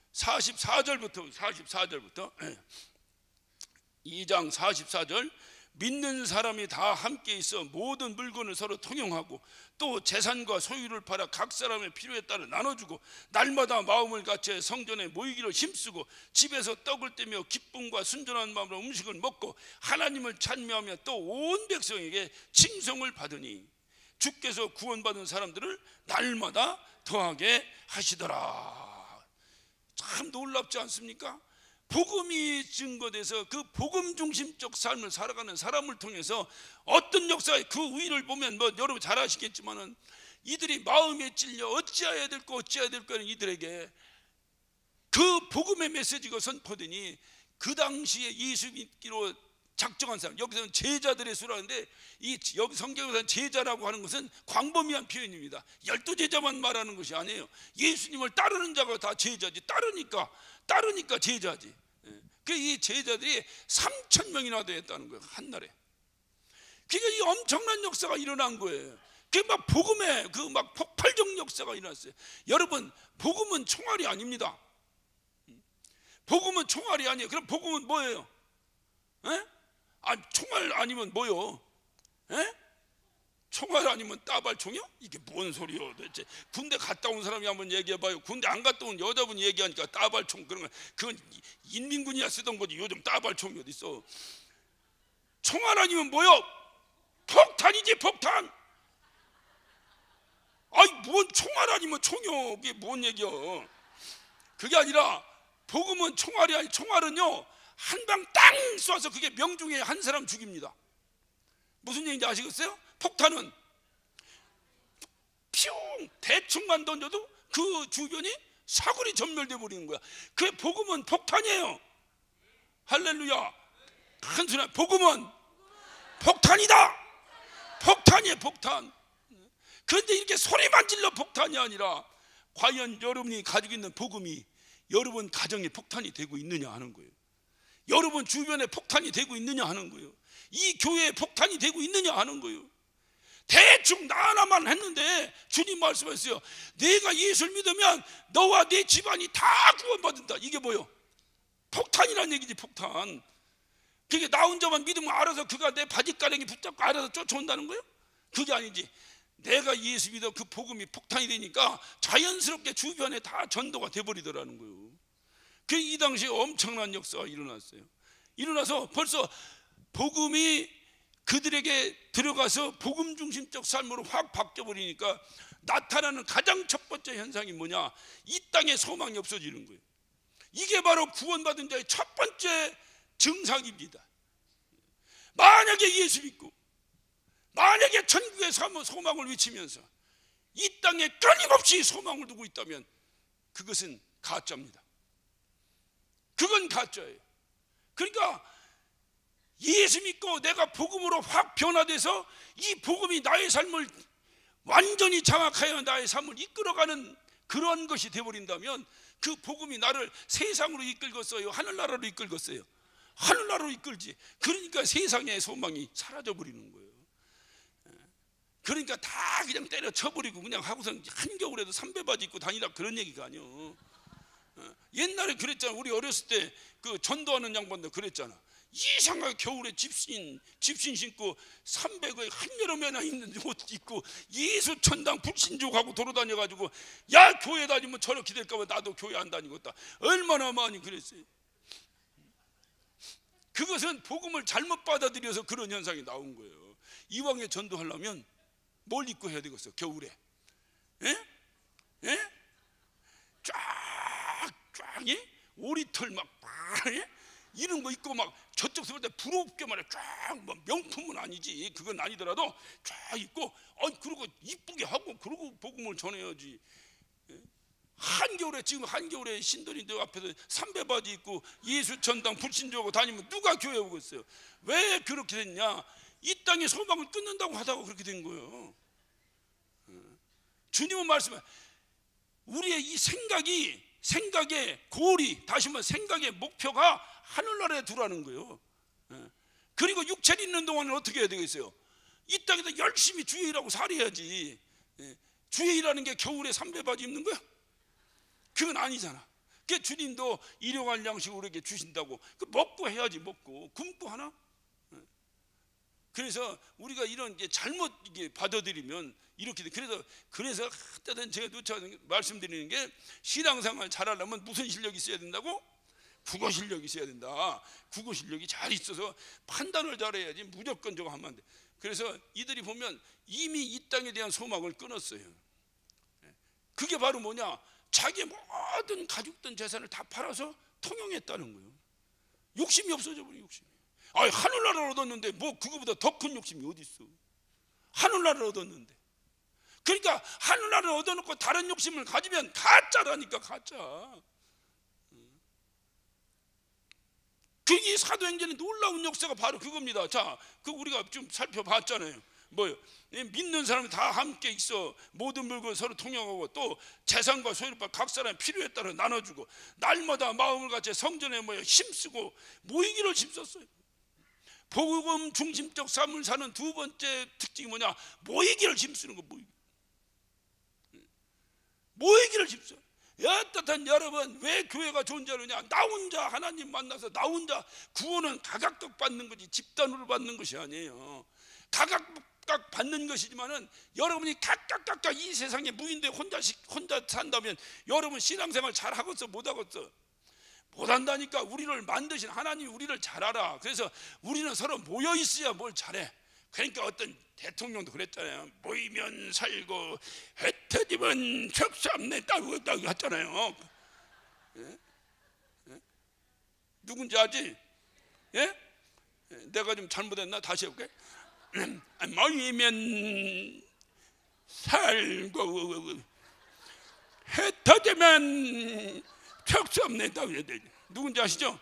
사십사 절부터 사십사 절부터 이 장 사십사 절 믿는 사람이 다 함께 있어 모든 물건을 서로 통용하고 또 재산과 소유를 팔아 각 사람의 필요에 따라 나눠주고 날마다 마음을 같이 성전에 모이기를 힘쓰고 집에서 떡을 떼며 기쁨과 순전한 마음으로 음식을 먹고 하나님을 찬미하며 또 온 백성에게 칭송을 받으니 주께서 구원받은 사람들을 날마다 더하게 하시더라. 참 놀랍지 않습니까? 복음이 증거돼서 그 복음 중심적 삶을 살아가는 사람을 통해서 어떤 역사의 그 우위를 보면 뭐 여러분 잘 아시겠지만은 이들이 마음에 찔려 어찌해야 될까 어찌해야 될까 하는 이들에게 그 복음의 메시지가 선포되니 그 당시에 예수 믿기로 작정한 사람, 여기서는 제자들의 수라는데 이 여기 성경에서는 제자라고 하는 것은 광범위한 표현입니다. 열두 제자만 말하는 것이 아니에요. 예수님을 따르는 자가 다 제자지. 따르니까 따르니까 제자지. 그 이 제자들이 삼천 명이나 되었다는 거예요, 한날에. 그러니까 이 엄청난 역사가 일어난 거예요. 그 막 복음의 그 막 폭발적 역사가 일어났어요. 여러분, 복음은 총알이 아닙니다. 복음은 총알이 아니에요. 그럼 복음은 뭐예요? 에? 아, 총알 아니면 뭐요? 에? 총알 아니면 따발총이요? 이게 뭔 소리요 도대체? 군대 갔다 온 사람이 한번 얘기해봐요. 군대 안 갔다 온 여자분이 얘기하니까 따발총 그런 거, 그건 인민군이야 쓰던 거지. 요즘 따발총이 어디 있어? 총알 아니면 뭐요? 폭탄이지, 폭탄. 아이, 뭔 총알 아니면 총이요? 그게 뭔 얘기요? 그게 아니라 복음은 총알이 아니, 총알은요 한 방 땅 쏴서 그게 명중에 한 사람 죽입니다. 무슨 얘기인지 아시겠어요? 폭탄은 뿅 대충만 던져도 그 주변이 사거리 전멸돼 버리는 거야. 그 복음은 폭탄이에요. 할렐루야. 큰 소리. 복음은 폭탄이다. 폭탄이에요, 폭탄. 그런데 이렇게 소리만 질러 폭탄이 아니라 과연 여러분이 가지고 있는 복음이 여러분 가정에 폭탄이 되고 있느냐 하는 거예요. 여러분 주변에 폭탄이 되고 있느냐 하는 거예요. 이 교회에 폭탄이 되고 있느냐 하는 거예요. 대충 나 하나만 했는데 주님 말씀하셨어요. 내가 예수를 믿으면 너와 네 집안이 다 구원받는다. 이게 뭐예요? 폭탄이란 얘기지, 폭탄. 그게 나 혼자만 믿으면 알아서 그가 내 바지가랑이 붙잡고 알아서 쫓아온다는 거예요? 그게 아니지. 내가 예수 믿어 그 복음이 폭탄이 되니까 자연스럽게 주변에 다 전도가 돼버리더라는 거예요. 그 이 당시에 엄청난 역사가 일어났어요. 일어나서 벌써 복음이 그들에게 들어가서 복음 중심적 삶으로 확 바뀌어버리니까 나타나는 가장 첫 번째 현상이 뭐냐? 이 땅에 소망이 없어지는 거예요. 이게 바로 구원받은 자의 첫 번째 증상입니다. 만약에 예수 믿고 만약에 천국의 소망을 외치면서 이 땅에 끊임없이 소망을 두고 있다면 그것은 가짜입니다. 그건 가짜예요. 그러니까 예수 믿고 내가 복음으로 확 변화돼서 이 복음이 나의 삶을 완전히 장악하여 나의 삶을 이끌어가는 그런 것이 되어버린다면 그 복음이 나를 세상으로 이끌겠어요? 하늘나라로 이끌겠어요? 하늘나라로 이끌지. 그러니까 세상의 소망이 사라져버리는 거예요. 그러니까 다 그냥 때려쳐버리고 그냥 하고선 한겨울에도 삼배바지 입고 다니라 그런 얘기가 아니요. 옛날에 그랬잖아. 우리 어렸을 때 그 전도하는 양반도 그랬잖아. 이상하게 겨울에 집신 집신 신고 삼백의 한여름에나 입는 옷 입고 예수 천당 불신족하고 돌아다녀가지고 야 교회 다니면 저렇게 될까봐 나도 교회 안 다니겠다. 얼마나 많이 그랬어요. 그것은 복음을 잘못 받아들여서 그런 현상이 나온 거예요. 이왕에 전도하려면 뭘 입고 해야 되겠어? 겨울에 예? 예? 쫙 쫙 예? 오리털 막 예? 이런 거 입고 막 저쪽 서볼 때 부럽게 말해 쫙뭐 명품은 아니지, 그건 아니더라도 쫙 입고 어 그리고 이쁘게 하고 그러고 복음을 전해야지. 예? 한겨울에 지금 한겨울에 신도림들 앞에서 삼배바지 입고 예수 천당 불신조하고 다니면 누가 교회 오겠어요? 왜 그렇게 됐냐? 이 땅의 소망을 끊는다고 하다가 그렇게 된 거예요. 주님은 말씀해 우리의 이 생각이 생각의 고리, 다시 말해 생각의 목표가 하늘나라에 두라는 거예요. 그리고 육체를 있는 동안은 어떻게 해야 되겠어요? 이 땅에서 열심히 주의 일하고 살아야지. 주의 일하는 게 겨울에 삼배바지 입는 거야? 그건 아니잖아. 그 주님도 일용할 양식을 우리에게 주신다고 그 먹고 해야지. 먹고 굶고 하나? 그래서 우리가 이런 게 잘못 이게 받아들이면 이렇게 돼. 그래서 그래서 하여튼 제가 누차 말씀드리는 게 신앙생활 잘하려면 무슨 실력이 있어야 된다고? 국어 실력이 있어야 된다. 국어 실력이 잘 있어서 판단을 잘해야지 무조건 저거 하면 안 돼. 그래서 이들이 보면 이미 이 땅에 대한 소망을 끊었어요. 그게 바로 뭐냐? 자기 모든 가죽든 재산을 다 팔아서 통용했다는 거예요. 욕심이 없어져 버린 욕심이. 아, 하늘나라를 얻었는데 뭐 그거보다 더 큰 욕심이 어디 있어? 하늘나라를 얻었는데. 그러니까 하늘나라를 얻어놓고 다른 욕심을 가지면 가짜라니까, 가짜. 그 이 사도행전의 놀라운 역사가 바로 그겁니다. 자, 그 우리가 좀 살펴봤잖아요. 뭐요? 믿는 사람이 다 함께 있어. 모든 물건 서로 통용하고, 또 재산과 소유를 각 사람의 필요에 따라 나눠주고, 날마다 마음을 같이 성전에 모여 힘쓰고 모이기를 힘썼어요. 복음 중심적 삶을 사는 두 번째 특징이 뭐냐? 모이기를 힘쓰는 거. 모이기. 모이기를 힘써. 여뜻한 여러분, 왜 교회가 존재하느냐? 나 혼자 하나님 만나서 나 혼자 구원은 각각 받는 거지 집단으로 받는 것이 아니에요. 각각 받는 것이지만은 여러분이 각각 각각 이 세상에 무인데 혼자 혼자 산다면 여러분 신앙생활 잘 하겠어 못 하겠어? 못 한다니까. 우리를 만드신 하나님이 우리를 잘 알아. 그래서 우리는 서로 모여 있어야 뭘 잘해. 그러니까 어떤 대통령도 그랬잖아요. 모이면 살고 흩어지면 척삼내 따고 따고 했잖아요. 예? 예? 누군지 알지? 예? 내가 좀 잘못했나? 다시 해볼게. 모이면 살고 흩어지면 척삼내 따고 해야 돼. 누군지 아시죠?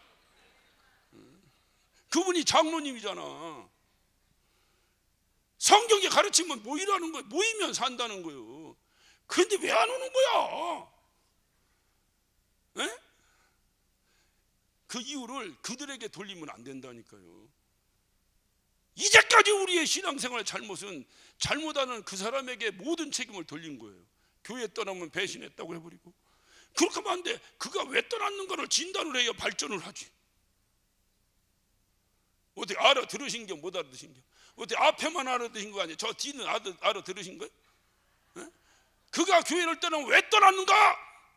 그분이 장로님이잖아. 성경이 가르치면 모이라는 거예요. 모이면 산다는 거예요. 그런데 왜 안 오는 거야? 에? 그 이유를 그들에게 돌리면 안 된다니까요. 이제까지 우리의 신앙생활 잘못은 잘못하는 그 사람에게 모든 책임을 돌린 거예요. 교회 떠나면 배신했다고 해버리고. 그렇게 하면 안 돼. 그가 왜 떠났는가를 진단을 해야 발전을 하지. 어떻게 알아들으신 게 못 알아들으신 게? 어떻게 앞에만 알아들으신 거 아니에요? 저 뒤는 알아, 알아들으신 거예요? 에? 그가 교회를 떠나면 왜 떠났는가?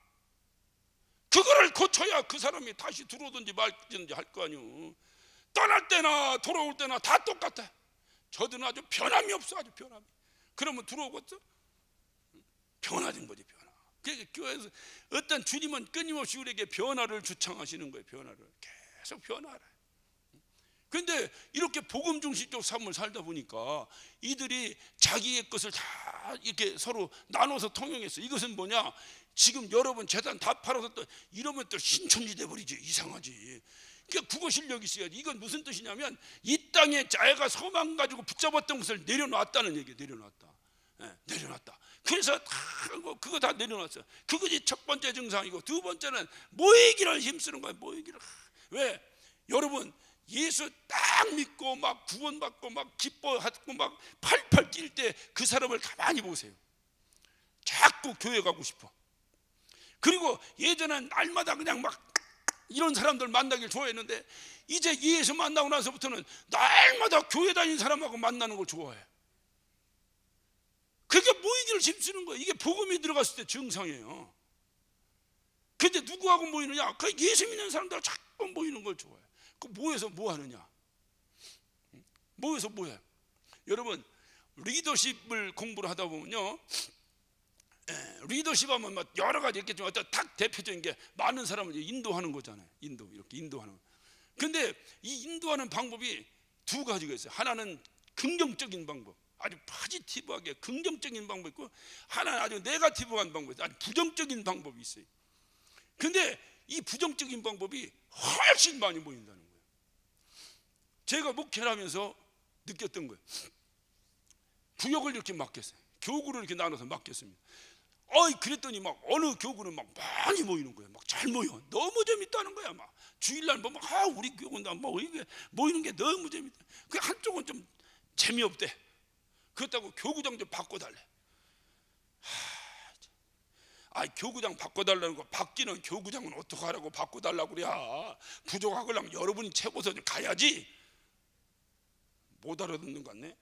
그거를 고쳐야 그 사람이 다시 들어오든지 말든지 할 거 아니에요. 떠날 때나 돌아올 때나 다 똑같아. 저들은 아주 변함이 없어. 아주 변함이. 그러면 들어오겠어? 변화된 거지, 변화. 그러니까 교회에서 어떤 주님은 끊임없이 우리에게 변화를 주창하시는 거예요. 변화를 계속 변화를. 그런데 이렇게 복음 중심적 삶을 살다 보니까 이들이 자기의 것을 다 이렇게 서로 나눠서 통용했어. 이것은 뭐냐? 지금 여러분 재단 다 팔아서 또 이러면 또 신천지 돼버리지. 이상하지. 그러니까 국어 실력이 있어야지. 이건 무슨 뜻이냐면 이 땅에 자기가 소망 가지고 붙잡았던 것을 내려놨다는 얘기예요. 내려놨다. 네, 내려놨다. 그래서 다 그거 다 내려놨어요. 그것이 첫 번째 증상이고, 두 번째는 모이기를 힘쓰는 거예요. 모이기를. 왜? 여러분 예수 딱 믿고 막 구원받고 막 기뻐하고 막 팔팔 뛸 때 그 사람을 가만히 보세요. 자꾸 교회 가고 싶어. 그리고 예전엔 날마다 그냥 막 이런 사람들 만나길 좋아했는데 이제 예수 만나고 나서부터는 날마다 교회 다니는 사람하고 만나는 걸 좋아해. 그게 모이기를 힘쓰는 거예요. 이게 복음이 들어갔을 때 증상이에요. 근데 누구하고 모이느냐? 그 예수 믿는 사람들 자꾸 모이는 걸 좋아해. 그 모여서 뭐 하느냐? 모여서 뭐해? 여러분 리더십을 공부를 하다 보면요, 에, 리더십 하면 막 여러 가지 있겠지만 어떤 딱 대표적인 게 많은 사람을 인도하는 거잖아요. 인도, 이렇게 인도하는 거. 근데 이 인도하는 방법이 두 가지가 있어요. 하나는 긍정적인 방법, 아주 포지티브하게 긍정적인 방법이 있고, 하나는 아주 네거티브한 방법이 있어요. 아주 부정적인 방법이 있어요. 근데 이 부정적인 방법이 훨씬 많이 보인다는 거예요. 제가 목회를 하면서 느꼈던 거예요. 구역을 이렇게 맡겼어요. 교구를 이렇게 나눠서 맡겼습니다. 어이 그랬더니 막 어느 교구는 막 많이 모이는 거예요. 막 잘 모여. 너무 재밌다는 거야. 막 주일날 보면 아 우리 교구는 뭐 이게 모이는 게 너무 재밌다. 그 한쪽은 좀 재미없대. 그렇다고 교구장 좀 바꿔달래. 아, 교구장 바꿔달라는 거, 바뀌는 교구장은 어떻게 하라고 바꿔달라고 그래. 부족하걸랑 여러분이 채워서 좀 가야지. 못 알아듣는 것 같네.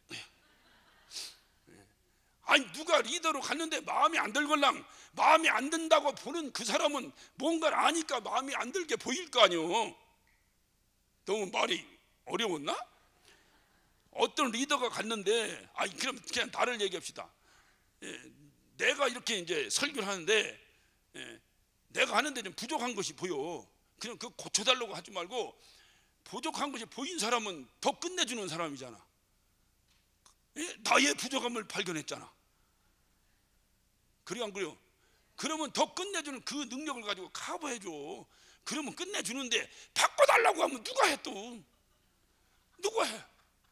아니 누가 리더로 갔는데 마음에 안 들걸랑 마음에 안 든다고 보는 그 사람은 뭔가를 아니까 마음에 안 들게 보일 거 아니오. 너무 말이 어려웠나? 어떤 리더가 갔는데, 아니 그럼 그냥 나를 얘기합시다. 예, 내가 이렇게 이제 설교를 하는데 예, 내가 하는데 좀 부족한 것이 보여. 그냥 그 고쳐달라고 하지 말고 부족한 것이 보인 사람은 더 끝내주는 사람이잖아. 예, 나의 부족함을 발견했잖아. 그래 안 그래요? 그러면 더 끝내주는 그 능력을 가지고 커버해줘. 그러면 끝내주는데 바꿔달라고 하면 누가 해 또? 누가 해?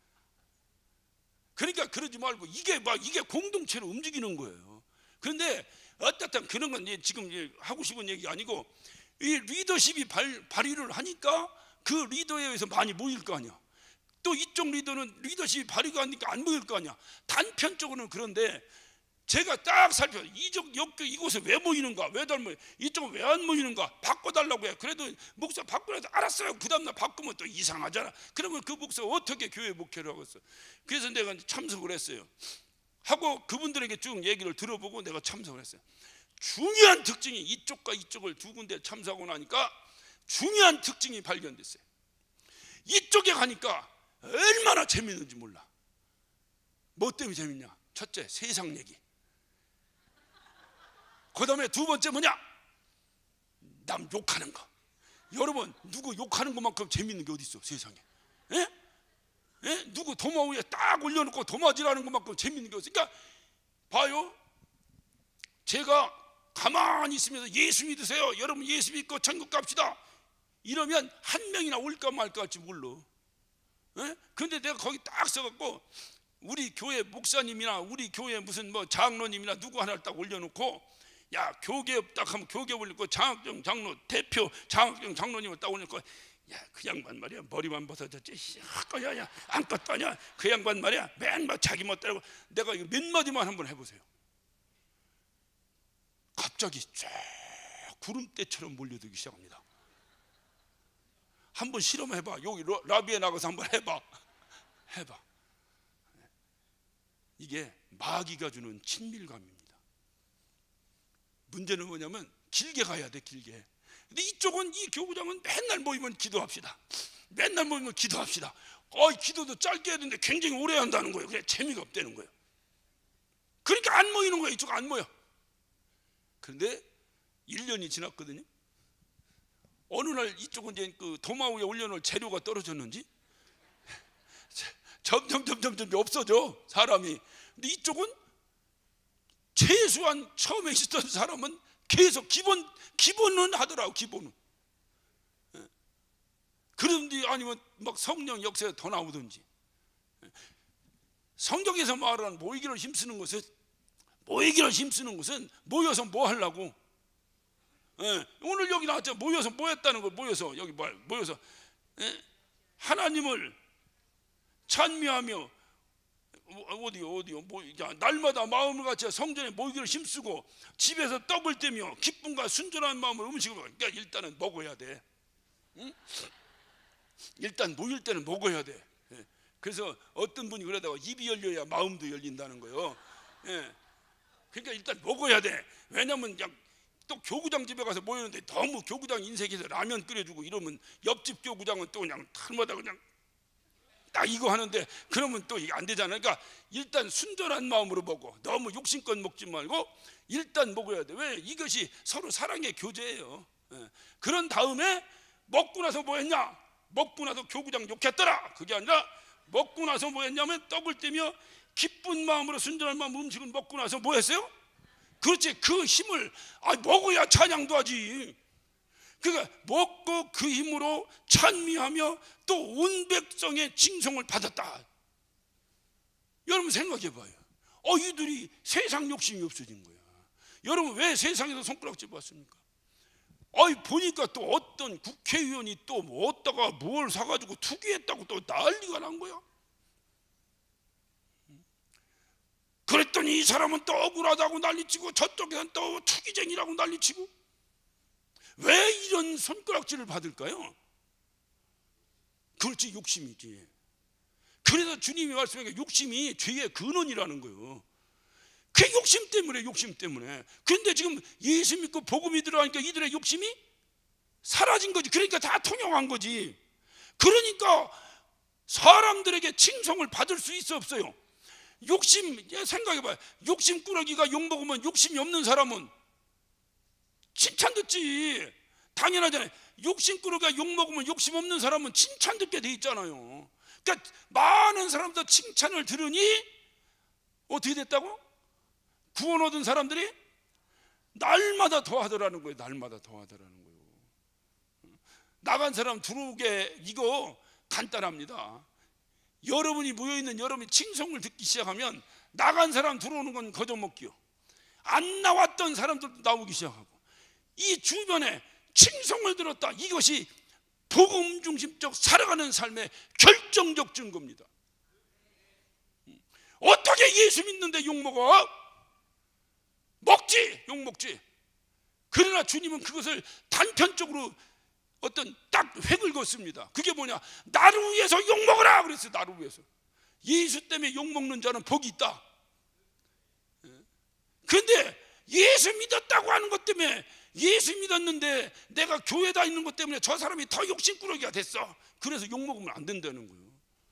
그러니까 그러지 말고 이게 막 이게 공동체로 움직이는 거예요. 그런데 어쨌든 그런 건 지금 하고 싶은 얘기 아니고 이 리더십이 발, 발휘를 하니까 그 리더에 의해서 많이 모일 거 아니야. 또 이쪽 리더는 리더십이 발휘가 하니까 안 모일 거 아니야. 단편적으로는 그런데 제가 딱 살펴 이쪽 역교 이곳에 왜 모이는가, 왜 닮아요, 이쪽은 왜 안 모이는가, 바꿔달라고 해. 그래도 목사 바꾸라도 알았어요. 그 다음날 바꾸면 또 이상하잖아. 그러면 그 목사 어떻게 교회 목회를 하겠어? 그래서 내가 참석을 했어요. 하고 그분들에게 쭉 얘기를 들어보고 내가 참석을 했어요. 중요한 특징이 이쪽과 이쪽을 두 군데 참석하고 나니까 중요한 특징이 발견됐어요. 이쪽에 가니까 얼마나 재밌는지 몰라. 뭐 때문에 재밌냐? 첫째, 세상 얘기. 그 다음에 두 번째 뭐냐? 남 욕하는 거. 여러분 누구 욕하는 것만큼 재밌는 게 어디 있어 세상에? 예? 예? 누구 도마 위에 딱 올려놓고 도마질하는 것만큼 재밌는 게 어디 있어? 그러니까 봐요. 제가 가만히 있으면서 예수 믿으세요, 여러분 예수 믿고 천국 갑시다 이러면 한 명이나 올까 말까 할지 몰라. 예? 근데 내가 거기 딱 서갖고 우리 교회 목사님이나 우리 교회 무슨 뭐 장로님이나 누구 하나를 딱 올려놓고, 야 교계 딱 하면 교계 올리고 장학정 장로 대표 장학정 장로님을 딱 올리고, 야 그 양반 말이야 머리만 벗어졌지 야야 아무것도 아니야 그 양반 말이야 맨날 자기 멋대로. 내가 이거 몇 마디만 한번 해보세요. 갑자기 쫙 구름대처럼 몰려들기 시작합니다. 한번 실험해봐. 여기 라비에 나가서 한번 해봐. 해봐. 이게 마귀가 주는 친밀감입니다. 문제는 뭐냐면 길게 가야 돼, 길게. 근데 이쪽은 이 교구장은 맨날 모이면 기도합시다. 맨날 모이면 기도합시다. 어, 기도도 짧게 해야 되는데 굉장히 오래 한다는 거예요. 그래 재미가 없다는 거예요. 그러니까 안 모이는 거예요. 이쪽 안 모여. 그런데 일 년이 지났거든요. 어느 날 이쪽은 이제 그 도마 위에 올려놓을 재료가 떨어졌는지 점점 점점 점점 없어져 사람이. 근데 이쪽은 최소한 처음에 있었던 사람은 계속 기본 기본은 하더라고. 기본은. 그런지 아니면 막 성령 역사에 더 나오든지. 성경에서 말하는 모이기를 힘쓰는 것은 모이기를 힘쓰는 것은 모여서 뭐 하려고? 예, 오늘 여기 나왔죠. 모여서 뭐 했다는 걸. 모여서 여기 뭐 모여서 예? 하나님을 찬미하며 어디요 어디요 뭐 날마다 마음을 같이 성전에 모이기를 힘쓰고 집에서 떡을 떼며 기쁨과 순전한 마음으로 음식을 먹어. 그러니까 일단은 먹어야 돼. 응? 일단 모일 때는 먹어야 돼. 예. 그래서 어떤 분이 그러다가 입이 열려야 마음도 열린다는 거예요. 예. 그러니까 일단 먹어야 돼. 왜냐면 그냥 또 교구장 집에 가서 모이는데 너무 교구장 인색해서 라면 끓여주고 이러면 옆집 교구장은 또 그냥 탈마다 그냥 딱 이거 하는데 그러면 또 이게 안 되잖아요. 그러니까 일단 순전한 마음으로 먹어. 너무 욕심껏 먹지 말고 일단 먹어야 돼. 왜? 이것이 서로 사랑의 교제예요. 예. 그런 다음에 먹고 나서 뭐 했냐? 먹고 나서 교구장 욕했더라. 그게 아니라 먹고 나서 뭐 했냐면 떡을 떼며 기쁜 마음으로 순전한 마음 음식을 먹고 나서 뭐 했어요? 그렇지. 그 힘을 아, 먹어야 찬양도 하지. 그러니까 먹고 그 힘으로 찬미하며 또 온 백성의 칭송을 받았다. 여러분 생각해 봐요. 어, 이들이 세상 욕심이 없어진 거야. 여러분 왜 세상에서 손가락질 받습니까? 아이 보니까 또 어떤 국회의원이 또 뭐 어디다가 뭘 사가지고 투기했다고 또 난리가 난 거야. 그랬더니 이 사람은 또 억울하다고 난리치고 저쪽에는 또 투기쟁이라고 난리치고. 왜 이런 손가락질을 받을까요? 그렇지, 욕심이지. 그래서 주님이 말씀하신 욕심이 죄의 근원이라는 거예요. 그 욕심 때문에 욕심 때문에. 그런데 지금 예수 믿고 복음이 들어가니까 이들의 욕심이 사라진 거지. 그러니까 다 통용한 거지. 그러니까 사람들에게 칭송을 받을 수 있어 없어요? 욕심, 생각해봐요. 욕심꾸러기가 욕먹으면 욕심이 없는 사람은 칭찬 듣지. 당연하잖아요. 욕심꾸러기가 욕먹으면 욕심 없는 사람은 칭찬 듣게 돼 있잖아요. 그러니까 많은 사람들 칭찬을 들으니 어떻게 됐다고? 구원 얻은 사람들이 날마다 더 하더라는 거예요. 날마다 더 하더라는 거예요. 나간 사람 들어오게, 이거 간단합니다. 여러분이 모여있는 여러분이 칭송을 듣기 시작하면 나간 사람 들어오는 건 거저먹기요. 안 나왔던 사람들도 나오기 시작하고, 이 주변에 칭송을 들었다, 이것이 복음 중심적 살아가는 삶의 결정적 증거입니다. 어떻게 예수 믿는데 욕먹어? 먹지, 욕먹지. 그러나 주님은 그것을 단편적으로 어떤 딱 획을 긋습니다. 그게 뭐냐? 나를 위해서 욕먹으라 그랬어요. 나를 위해서. 예수 때문에 욕먹는 자는 복이 있다. 그런데 예수 믿었다고 하는 것 때문에, 예수 믿었는데 내가 교회 다니는 것 때문에 저 사람이 더 욕심꾸러기가 됐어. 그래서 욕먹으면 안 된다는 거예요.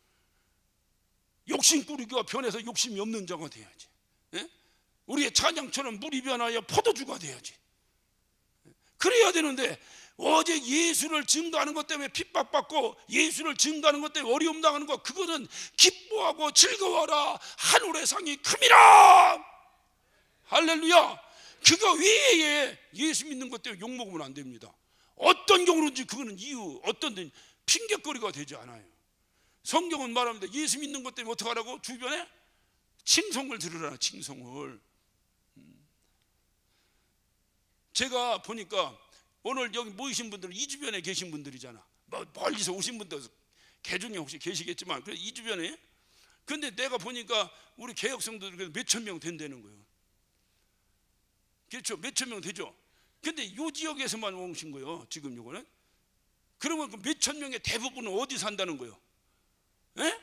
욕심꾸러기가 변해서 욕심이 없는 자가 돼야지. 예? 우리의 찬양처럼 물이 변하여 포도주가 돼야지. 그래야 되는데, 어제 예수를 증거하는 것 때문에 핍박받고 예수를 증거하는 것 때문에 어려움 당하는 것, 그거는 기뻐하고 즐거워라, 하늘의 상이 큼이라. 할렐루야. 그거 외에 예수 믿는 것 때문에 욕먹으면 안 됩니다. 어떤 경우든지 그거는 이유, 어떤 핑계거리가 되지 않아요. 성경은 말합니다. 예수 믿는 것 때문에 어떻게 하라고? 주변에 칭송을 들으라. 칭송을. 제가 보니까 오늘 여기 모이신 분들은 이 주변에 계신 분들이잖아. 멀리서 오신 분들 개 중에 혹시 계시겠지만, 그래 이 주변에. 근데 내가 보니까 우리 개혁성도들 몇천 명 된다는 거예요. 그렇죠? 몇천 명 되죠. 근데 이 지역에서만 오신 거예요. 지금 요거는. 그러면 그 몇천 명의 대부분은 어디 산다는 거예요? 에?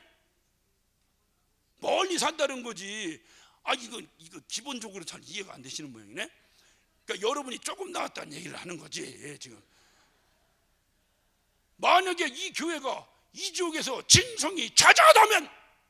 멀리 산다는 거지. 아, 이거 이거 기본적으로 잘 이해가 안 되시는 모양이네. 그러니까 여러분이 조금 나왔다는 얘기를 하는 거지. 지금 만약에 이 교회가 이 지역에서 진성이 자자하다면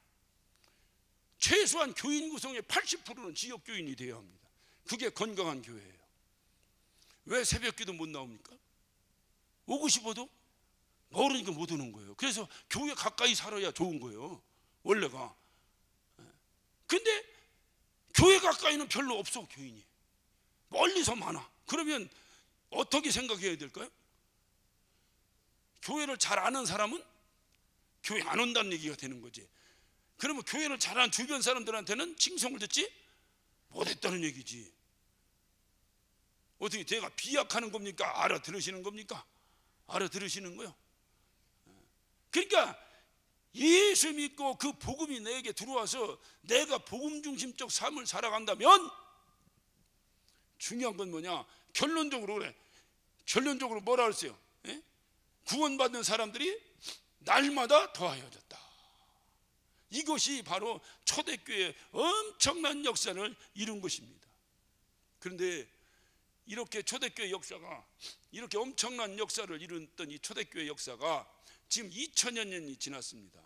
최소한 교인 구성의 팔십 퍼센트는 지역 교인이 되어야 합니다. 그게 건강한 교회예요. 왜 새벽기도 못 나옵니까? 오고 싶어도 모르니까 못 오는 거예요. 그래서 교회 가까이 살아야 좋은 거예요, 원래가. 근데 교회 가까이는 별로 없어. 교인이 멀리서 많아. 그러면 어떻게 생각해야 될까요? 교회를 잘 아는 사람은 교회 안 온다는 얘기가 되는 거지. 그러면 교회를 잘 아는 주변 사람들한테는 칭송을 듣지 못했다는 얘기지. 어떻게 제가 비약하는 겁니까? 알아들으시는 겁니까? 알아들으시는 거요. 그러니까 예수 믿고 그 복음이 내게 들어와서 내가 복음 중심적 삶을 살아간다면, 중요한 건 뭐냐? 결론적으로 그래. 결론적으로 뭐라 그랬어요? 예? 구원받는 사람들이 날마다 더하여졌다. 이것이 바로 초대교회의 엄청난 역사를 이룬 것입니다. 그런데 이렇게 초대교회 역사가, 이렇게 엄청난 역사를 이룬던 이 초대교회 역사가 지금 이천여 년이 지났습니다.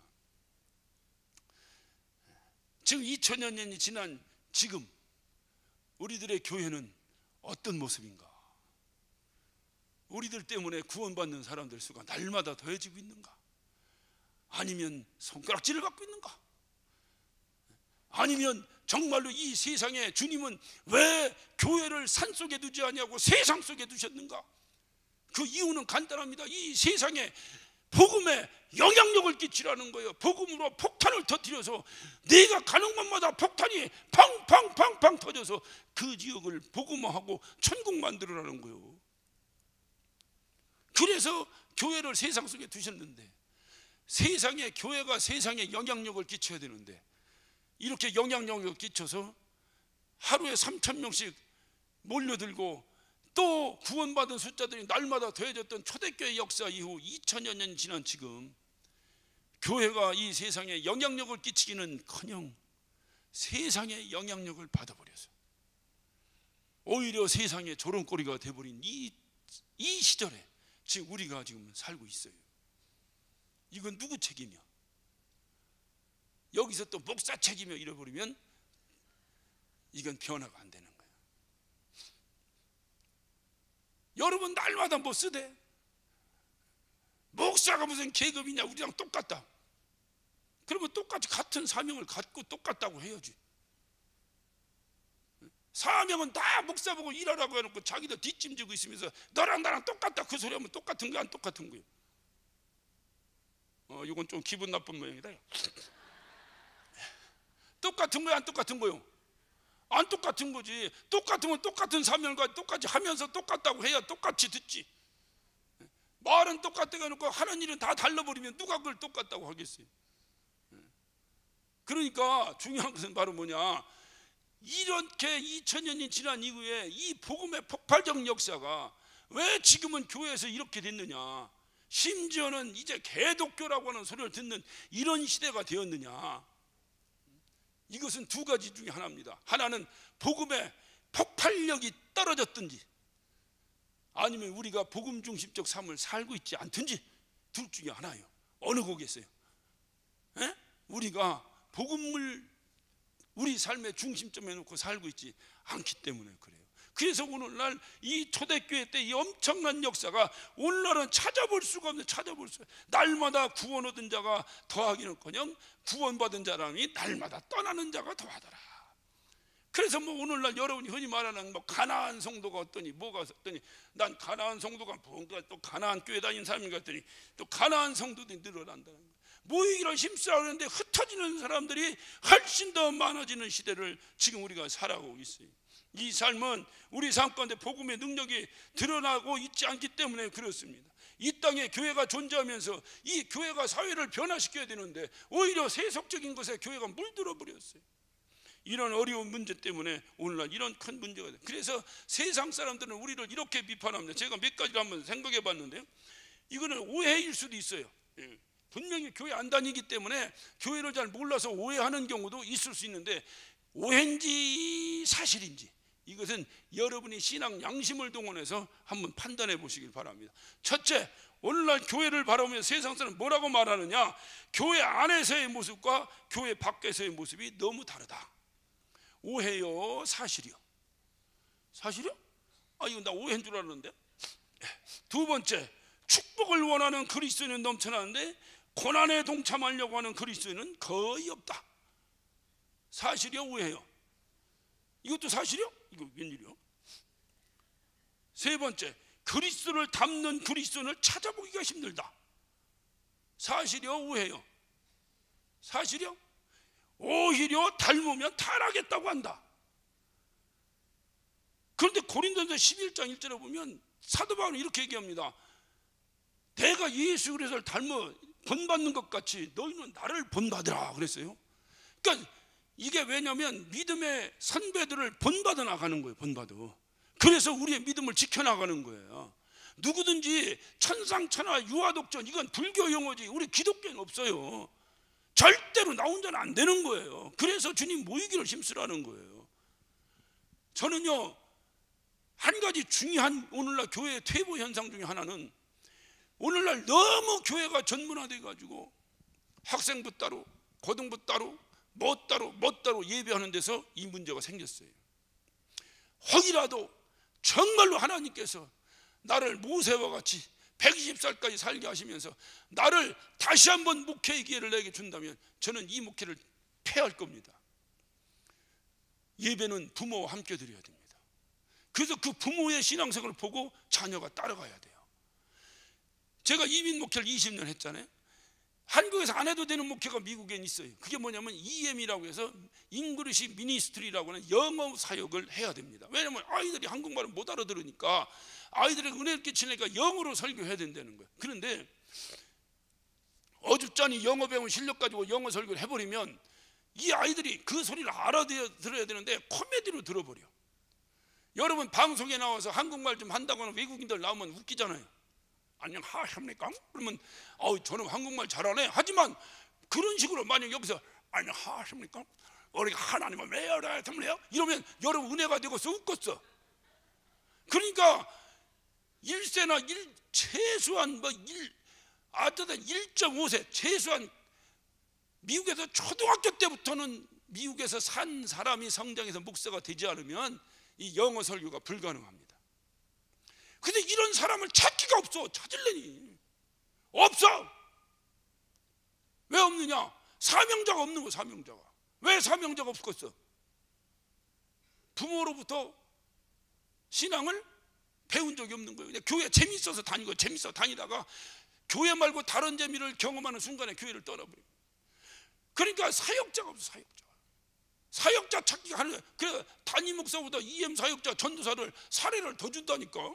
지금 이천여 년이 지난 지금 우리들의 교회는 어떤 모습인가? 우리들 때문에 구원받는 사람들 수가 날마다 더해지고 있는가? 아니면 손가락질을 받고 있는가? 아니면 정말로 이 세상에 주님은 왜 교회를 산속에 두지 아니하고 세상 속에 두셨는가? 그 이유는 간단합니다. 이 세상에 복음에 영향력을 끼치라는 거예요. 복음으로 폭탄을 터뜨려서 내가 가는 곳마다 폭탄이 팡팡팡팡 터져서 그 지역을 복음화하고 천국 만들어라는 거예요. 그래서 교회를 세상 속에 두셨는데, 세상에, 교회가 세상에 영향력을 끼쳐야 되는데, 이렇게 영향력을 끼쳐서 하루에 삼천 명씩 몰려들고 또 구원받은 숫자들이 날마다 더해졌던 초대교회 역사 이후 이천여 년 지난 지금 교회가 이 세상에 영향력을 끼치기는커녕 세상에 영향력을 받아버려서 오히려 세상에 조롱거리가 돼버린 이, 이 시절에 지금 우리가 지금 살고 있어요. 이건 누구 책임이야? 여기서 또 목사 책임이야 이래버리면 이건 변화가 안 되는 거예요. 여러분 날마다 뭐 쓰대? 목사가 무슨 계급이냐? 우리랑 똑같다. 그러면 똑같이 같은 사명을 갖고 똑같다고 해야지. 사명은 다 목사 보고 일하라고 해놓고 자기도 뒷짐지고 있으면서 너랑 나랑 똑같다 그 소리 하면 똑같은 거 안 똑같은 거예요? 어, 이건 좀 기분 나쁜 모양이다. 똑같은 거야 안 똑같은 거요? 안 똑같은 거지. 똑같으면 똑같은 사명과 똑같이 하면서 똑같다고 해야 똑같이 듣지. 말은 똑같다고 해놓고 하는 일은 다 달라버리면 누가 그걸 똑같다고 하겠어요? 그러니까 중요한 것은 바로 뭐냐, 이렇게 이천 년이 지난 이후에 이 복음의 폭발적 역사가 왜 지금은 교회에서 이렇게 됐느냐, 심지어는 이제 개독교라고 하는 소리를 듣는 이런 시대가 되었느냐. 이것은 두 가지 중에 하나입니다. 하나는 복음의 폭발력이 떨어졌든지 아니면 우리가 복음 중심적 삶을 살고 있지 않든지 둘 중에 하나예요. 어느 거겠어요? 에? 우리가 복음을 우리 삶의 중심점에 놓고 살고 있지 않기 때문에 그래요. 그래서 오늘날 이 초대교회 때 이 엄청난 역사가 오늘날은 찾아볼 수가 없는, 찾아볼 수, 날마다 구원 얻은 자가 더하기는커녕 구원받은 사람이 날마다 떠나는 자가 더하더라. 그래서 뭐 오늘날 여러분이 흔히 말하는 뭐 가나안 성도가 어떠니 뭐가 어떠니, 난 가나안 성도가 뭔가 또 가나안 교회 다니는 사람인가 했더니 또 가나안 성도들이 늘어난다는 거예요. 모이기를 힘쓰라고 하는데 흩어지는 사람들이 훨씬 더 많아지는 시대를 지금 우리가 살아가고 있어요. 이 삶은 우리 삶 가운데 복음의 능력이 드러나고 있지 않기 때문에 그렇습니다. 이 땅에 교회가 존재하면서 이 교회가 사회를 변화시켜야 되는데 오히려 세속적인 것에 교회가 물들어 버렸어요. 이런 어려운 문제 때문에 오늘날 이런 큰 문제가 돼요. 그래서 세상 사람들은 우리를 이렇게 비판합니다. 제가 몇 가지를 한번 생각해 봤는데요, 이거는 오해일 수도 있어요. 분명히 교회 안 다니기 때문에 교회를 잘 몰라서 오해하는 경우도 있을 수 있는데, 오해인지 사실인지 이것은 여러분이 신앙 양심을 동원해서 한번 판단해 보시길 바랍니다. 첫째, 오늘날 교회를 바라보면 세상 사람은 뭐라고 말하느냐, 교회 안에서의 모습과 교회 밖에서의 모습이 너무 다르다. 오해요 사실이요? 사실이요? 아, 이거 나 오해인 줄 알았는데. 두 번째, 축복을 원하는 그리스도인은 넘쳐나는데 고난에 동참하려고 하는 그리스도인은 거의 없다. 사실이요 오해요? 이것도 사실이요? 이거 웬일이요? 세 번째, 그리스도를 닮는 그리스도인을 찾아보기가 힘들다. 사실이요 오해요? 사실이요? 오히려 닮으면 타락했다고 한다. 그런데 고린도전서 십일 장 일 절에 보면 사도 바울은 이렇게 얘기합니다. 내가 예수 그리스도를 닮아 본받는 것 같이 너희는 나를 본받으라 그랬어요. 그러니까 이게 왜냐하면 믿음의 선배들을 본받아 나가는 거예요. 본받아. 그래서 우리의 믿음을 지켜나가는 거예요. 누구든지 천상천하 유아독전, 이건 불교 용어지 우리 기독교는 없어요. 절대로 나 혼자는 안 되는 거예요. 그래서 주님 모이기를 힘쓰라는 거예요. 저는요, 한 가지 중요한 오늘날 교회의 퇴보 현상 중에 하나는, 오늘날 너무 교회가 전문화돼 가지고 학생부 따로 고등부 따로 뭐 따로 뭐 따로 예배하는 데서 이 문제가 생겼어요. 혹이라도 정말로 하나님께서 나를 모세와 같이 백이십 살까지 살게 하시면서 나를 다시 한번 목회의 기회를 내게 준다면 저는 이 목회를 폐할 겁니다. 예배는 부모와 함께 드려야 됩니다. 그래서 그 부모의 신앙생활을 보고 자녀가 따라가야 돼요. 제가 이민 목회를 이십 년 했잖아요. 한국에서 안 해도 되는 목회가 미국엔 있어요. 그게 뭐냐면 이엠이라고 해서 잉글리시 미니스트리라고 하는 영어 사역을 해야 됩니다. 왜냐하면 아이들이 한국말을 못 알아들으니까 아이들에게 은혜를 끼치니까 영어로 설교해야 된다는 거예요. 그런데 어줍잖이 영어 배운 실력 가지고 영어 설교를 해버리면 이 아이들이 그 소리를 알아들어야 되는데 코미디로 들어버려. 여러분 방송에 나와서 한국말 좀 한다고 하는 외국인들 나오면 웃기잖아요. 안녕하십니까? 그러면 어 저는 한국말 잘하네. 하지만 그런 식으로 만약 여기서 안녕하십니까? 우리가 하나님을 왜 알아야 됩니까? 이러면 여러분 은혜가 되고서 웃겠어. 그러니까 일 세나 일, 최소한 뭐 일, 어쨌든 일 점 오 세 최소한 미국에서 초등학교 때부터는 미국에서 산 사람이 성장해서 목사가 되지 않으면 이 영어 설교가 불가능합니다. 근데 이런 사람을 찾기가 없어. 찾을래니 없어. 왜 없느냐? 사명자가 없는 거. 사명자가 왜 사명자가 없겠어? 부모로부터 신앙을 배운 적이 없는 거예요. 그냥 교회 재밌어서 다니고 재밌어 다니다가 교회 말고 다른 재미를 경험하는 순간에 교회를 떠나버려요. 그러니까 사역자가 없어. 사역자 사역자 찾기가 하는 거예요. 그래 담임 목사보다 이엠 사역자 전도사를 사례를 더 준다니까.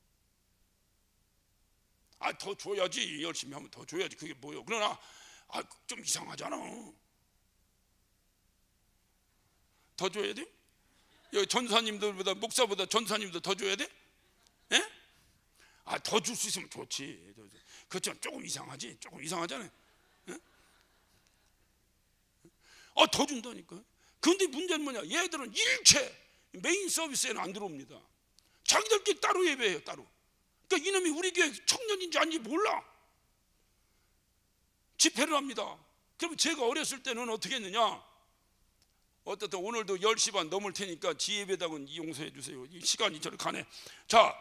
아, 더 줘야지. 열심히 하면 더 줘야지. 그게 뭐예요? 그러나 아, 좀 이상하잖아. 더 줘야 돼? 여기 전사님들보다 목사보다 전사님도 더 줘야 돼? 예? 아, 더 줄 수 있으면 좋지. 그렇지만 조금 이상하지. 조금 이상하잖아요. 예? 아, 더 준다니까. 그런데 문제는 뭐냐? 얘들은 일체 메인 서비스에는 안 들어옵니다. 자기들끼리 따로 예배해요. 따로. 그러니까 이놈이 우리 교회 청년인지 아닌지 몰라. 집회를 합니다. 그럼 제가 어렸을 때는 어떻게 했느냐? 어쨌든 오늘도 열 시 반 넘을 테니까 지혜배당은 이용서해 주세요. 이 시간이 저를 가네. 자,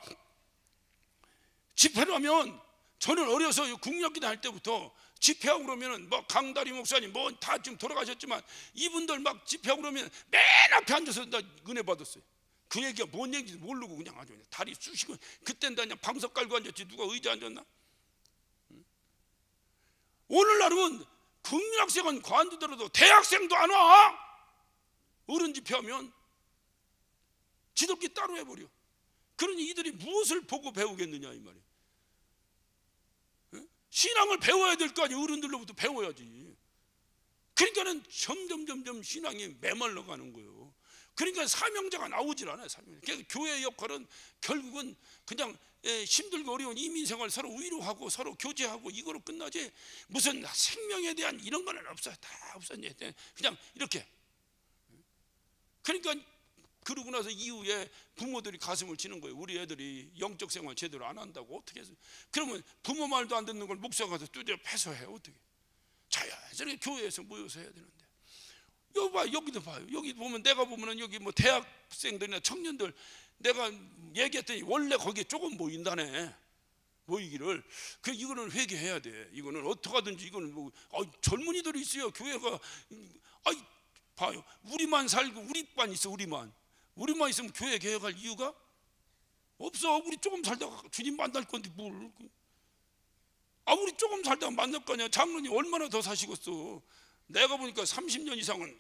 집회를 하면 저는 어려서 국력기도 할 때부터 집회하고 그러면은 뭐 강다리 목사님 뭐 다 지금 돌아가셨지만 이분들 막 집회하고 그러면 맨 앞에 앉아서 나 은혜 받았어요. 그 얘기가 뭔 얘기인지 모르고 그냥 아주 그냥 다리 쑤시고. 그땐 다 그냥 방석 깔고 앉았지 누가 의자 앉았나? 응? 오늘날은 국민학생은 관두더라도 대학생도 안 와. 어른 집회하면 지들끼리 따로 해버려. 그러니 이들이 무엇을 보고 배우겠느냐 이 말이에요. 응? 신앙을 배워야 될 거 아니에요. 어른들로부터 배워야지. 그러니까는 점점 점점 신앙이 메말라 가는 거예요. 그러니까 사명자가 나오질 않아요. 사명자. 그래서 교회의 역할은 결국은 그냥 힘들고 어려운 이민생활 서로 위로하고 서로 교제하고 이거로 끝나지 무슨 생명에 대한 이런 거는 없어요. 다 없었네. 그냥 이렇게. 그러니까 그러고 나서 이후에 부모들이 가슴을 치는 거예요. 우리 애들이 영적 생활 제대로 안 한다고 어떻게 해서. 그러면 부모 말도 안 듣는 걸 목사가 가서 두드려 패서 해. 어떻게 자연스럽게 교회에서 모여서 해야 되는데. 여기 봐, 여기도 봐요. 여기 보면 내가 보면은 여기 뭐 대학생들이나 청년들 내가 얘기했더니 원래 거기에 조금 모인다네. 모이기를. 그 이거는 회개해야 돼. 이거는 어떻게 하든지 이거는 뭐 아, 젊은이들이 있어요. 교회가 아이 봐요. 우리만 살고 우리만 있어. 우리만 우리만 있으면 교회 개혁할 이유가 없어. 우리 조금 살다가 주님 만날 건데 뭘? 아, 우리 조금 살다가 만날 거냐? 장로님 얼마나 더 사시겠어? 내가 보니까 삼십 년 이상은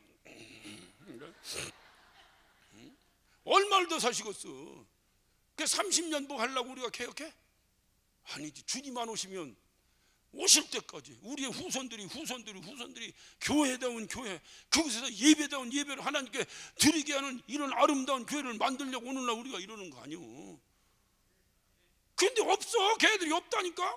얼마를 더 사시겠어? 그 삼십 년 뭐 하려고 우리가 개혁해? 아니지. 주님 안 오시면 오실 때까지 우리의 후손들이 후손들이 후손들이 교회다운 교회, 그곳에서 예배다운 예배를 하나님께 드리게 하는 이런 아름다운 교회를 만들려고 오늘날 우리가 이러는 거 아니오. 그런데 없어. 걔들이 없다니까.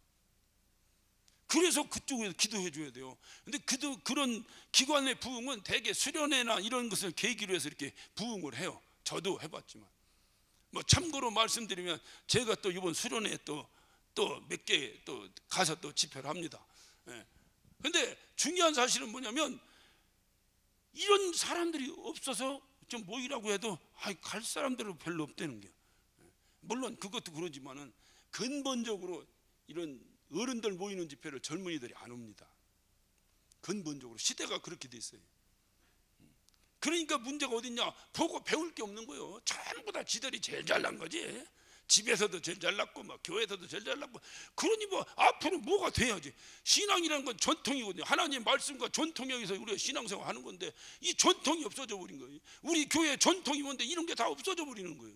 그래서 그쪽에서 기도해 줘야 돼요. 근데 그도 그런 기관의 부흥은 대개 수련회나 이런 것을 계기로 해서 이렇게 부흥을 해요. 저도 해봤지만 뭐 참고로 말씀드리면 제가 또 이번 수련회 또 또 몇 개 또 가서 또 집회를 합니다. 예. 근데 중요한 사실은 뭐냐면 이런 사람들이 없어서 좀 모이라고 해도 아, 갈 사람들은 별로 없다는 거예요. 물론 그것도 그러지만은 근본적으로 이런 어른들 모이는 집회를 젊은이들이 안 옵니다. 근본적으로 시대가 그렇게 돼 있어요. 그러니까 문제가 어딨냐? 보고 배울 게 없는 거예요. 전부 다 지들이 제일 잘난 거지. 집에서도 제일 잘났고 막 교회에서도 제일 잘났고. 그러니 뭐 앞으로 뭐가 돼야지. 신앙이라는 건 전통이거든요. 하나님 말씀과 전통에 의해서 우리가 신앙생활 하는 건데 이 전통이 없어져 버린 거예요. 우리 교회 전통이 뭔데 이런 게 다 없어져 버리는 거예요.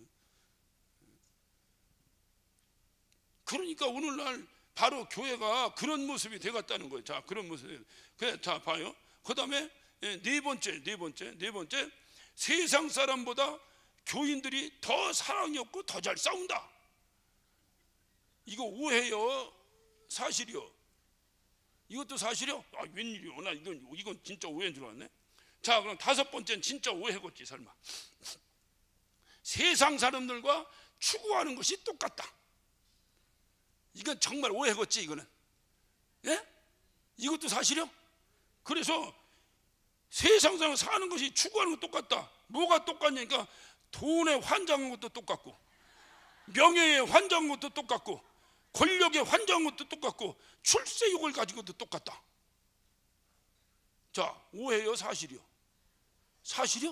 그러니까 오늘날 바로 교회가 그런 모습이 되었다는 거예요. 자, 그런 모습. 그래, 자, 봐요. 그 다음에 네 번째, 네 번째, 네 번째. 세상 사람보다 교인들이 더 사랑이 없고 더 잘 싸운다. 이거 오해요? 사실이요? 이것도 사실이요? 아, 웬일이요? 나 이건, 이건 진짜 오해인 줄 알았네. 자, 그럼 다섯 번째는 진짜 오해겠지 설마. 세상 사람들과 추구하는 것이 똑같다. 이건 정말 오해겠지 이거는. 예? 이것도 사실이요? 그래서 세상 사람 사는 것이 추구하는 것 똑같다. 뭐가 똑같냐니까 돈에 환장한 것도 똑같고, 명예에 환장한 것도 똑같고, 권력에 환장한 것도 똑같고, 출세욕을 가진 것도 똑같다. 자, 오해요? 사실이요? 사실이요?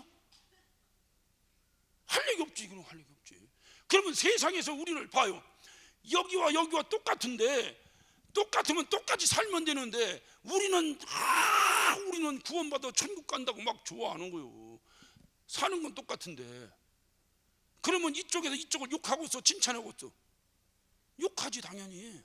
할 얘기 없지. 이거는 할 얘기 없지. 그러면 세상에서 우리를 봐요. 여기와 여기와 똑같은데, 똑같으면 똑같이 살면 되는데 우리는 아 우리는 구원받아 천국 간다고 막 좋아하는 거예요. 사는 건 똑같은데. 그러면 이쪽에서 이쪽을 욕하고 있어, 칭찬하고 있어? 욕하지 당연히.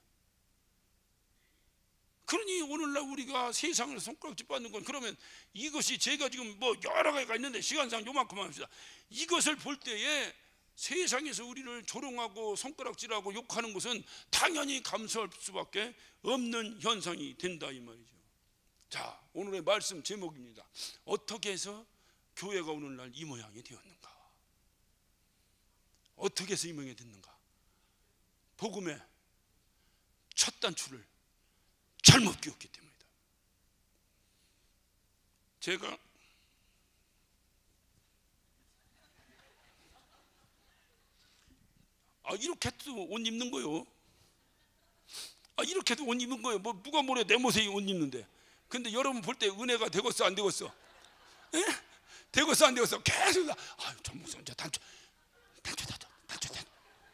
그러니 오늘날 우리가 세상을 손가락질 받는 건, 그러면 이것이 제가 지금 뭐 여러 가지가 있는데 시간상 요만큼만 합시다. 이것을 볼 때에 세상에서 우리를 조롱하고 손가락질하고 욕하는 것은 당연히 감수할 수밖에 없는 현상이 된다 이 말이죠. 자, 오늘의 말씀 제목입니다. 어떻게 해서 교회가 오늘날 이 모양이 되었는가? 어떻게 해서 이 모양이 됐는가? 복음의 첫 단추를 잘못 끼웠기 때문이다. 제가 아 이렇게 해도 옷 입는 거요. 아 이렇게 해도 옷 입는 거예요. 뭐 누가 뭐래 내 모습이 옷 입는데. 근데 여러분 볼 때 은혜가 되겠어 안 되겠어? 예? 되겠어 안 되겠어? 계속 아유 전 목사님 저 단추 단추 단추 단추 단추.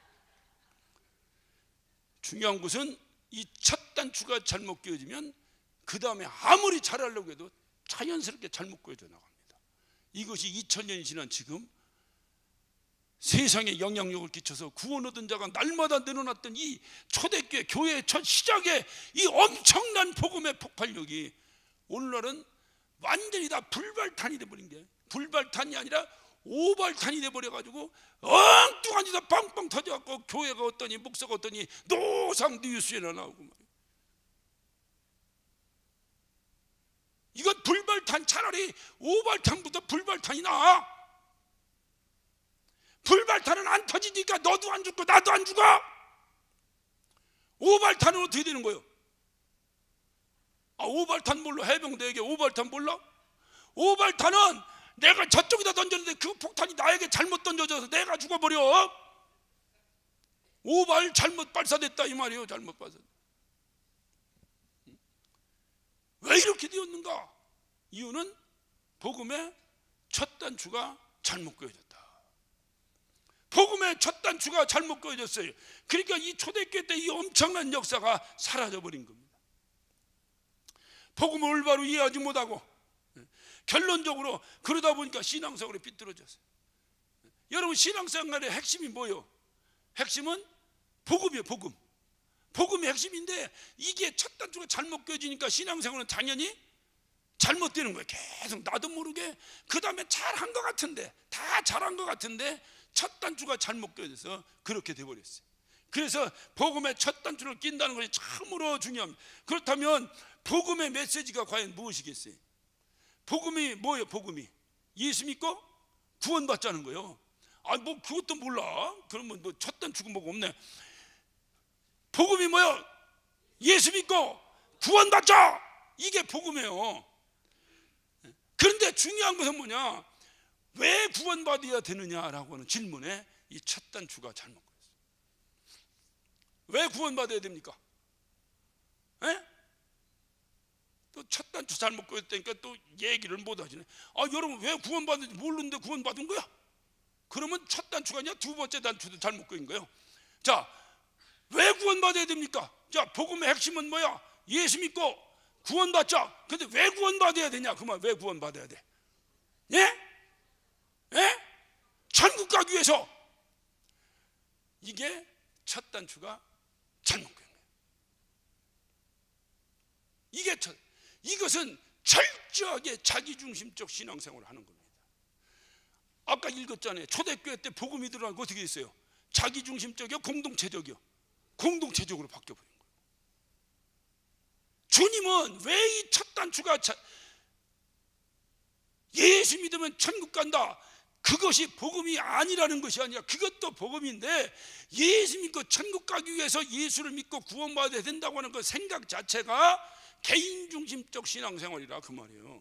중요한 것은 이 첫 단추가 잘못 끼워지면 그 다음에 아무리 잘하려고 해도 자연스럽게 잘못 끼워져 나갑니다. 이것이 이천 년이 지난 지금 세상에 영향력을 끼쳐서 구원 얻은 자가 날마다 늘어났던 이 초대교회 교회의 첫 시작의 이 엄청난 복음의 폭발력이 오늘날은 완전히 다 불발탄이 돼버린 게, 불발탄이 아니라 오발탄이 돼버려가지고 엉뚱한 데서 빵빵 터져갖고 교회가 어떠니 목사가 어떠니 노상 뉴스에나 나오고 말이야. 이건 불발탄, 차라리 오발탄부터 불발탄이 나아. 불발탄은 안 터지니까 너도 안 죽고 나도 안 죽어. 오발탄은 어떻게 되는 거예요? 아, 오발탄 몰라? 해병대에게 오발탄 몰라? 오발탄은 내가 저쪽에다 던졌는데 그 폭탄이 나에게 잘못 던져져서 내가 죽어버려. 오발 잘못 발사됐다 이 말이에요. 잘못 발사. 왜 이렇게 되었는가? 이유는 복음의 첫 단추가 잘못 껴졌다. 복음의 첫 단추가 잘못 껴졌어요. 그러니까 이 초대교회 때 이 엄청난 역사가 사라져버린 겁니다. 복음을 올바로 이해하지 못하고 결론적으로 그러다 보니까 신앙생활이 삐뚤어졌어요. 여러분 신앙생활의 핵심이 뭐예요? 핵심은 복음이에요. 복음. 복음이 핵심인데 이게 첫 단추가 잘못 껴지니까 신앙생활은 당연히 잘못되는 거예요. 계속 나도 모르게 그 다음에 잘한 것 같은데 다 잘한 것 같은데 첫 단추가 잘못 껴져서 그렇게 돼버렸어요. 그래서 복음의 첫 단추를 낀다는 것이 참으로 중요합니다. 그렇다면 복음의 메시지가 과연 무엇이겠어요? 복음이 뭐예요? 복음이 예수 믿고 구원받자는 거예요. 아 뭐 그것도 몰라. 그러면 뭐 첫 단추가 뭐가 없네. 복음이 뭐예요? 예수 믿고 구원받자. 이게 복음이에요. 그런데 중요한 것은 뭐냐? 왜 구원받아야 되느냐라고 하는 질문에 이 첫 단추가 잘못 걸렸어요. 왜 구원받아야 됩니까? 에? 또 첫 단추 잘못 걸렸다니까 또 얘기를 못 하시네. 아 여러분 왜 구원받는지 모르는데 구원받은 거야? 그러면 첫 단추가 아니라 두 번째 단추도 잘못 걸린 거예요. 자, 왜 구원받아야 됩니까? 자, 복음의 핵심은 뭐야? 예수 믿고 구원받자. 근데 왜 구원받아야 되냐? 그만 왜 구원받아야 돼? 예? 예? 천국 가기 위해서. 이게 첫 단추가 잘못 걸린 거예요. 이게 첫, 이것은 철저하게 자기중심적 신앙생활을 하는 겁니다. 아까 읽었잖아요. 초대교회 때 복음이 들어가고 어떻게 있어요? 자기중심적이요? 공동체적이요? 공동체적으로 바뀌어버린 거예요. 주님은 왜 이 첫 단추가 예수 믿으면 천국 간다, 그것이 복음이 아니라는 것이 아니라 그것도 복음인데, 예수 믿고 천국 가기 위해서 예수를 믿고 구원받아야 된다고 하는 그 생각 자체가 개인중심적 신앙생활이라 그 말이에요.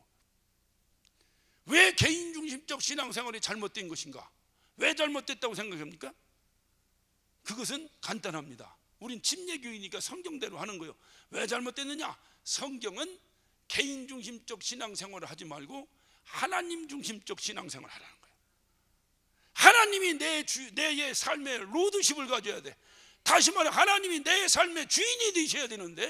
왜 개인중심적 신앙생활이 잘못된 것인가? 왜 잘못됐다고 생각합니까? 그것은 간단합니다. 우린 침례교회니까 성경대로 하는 거예요. 왜 잘못됐느냐? 성경은 개인중심적 신앙생활을 하지 말고 하나님 중심적 신앙생활을 하라는 거예요. 하나님이 내 주, 내 삶의 로드십을 가져야 돼. 다시 말해 하나님이 내 삶의 주인이 되셔야 되는데,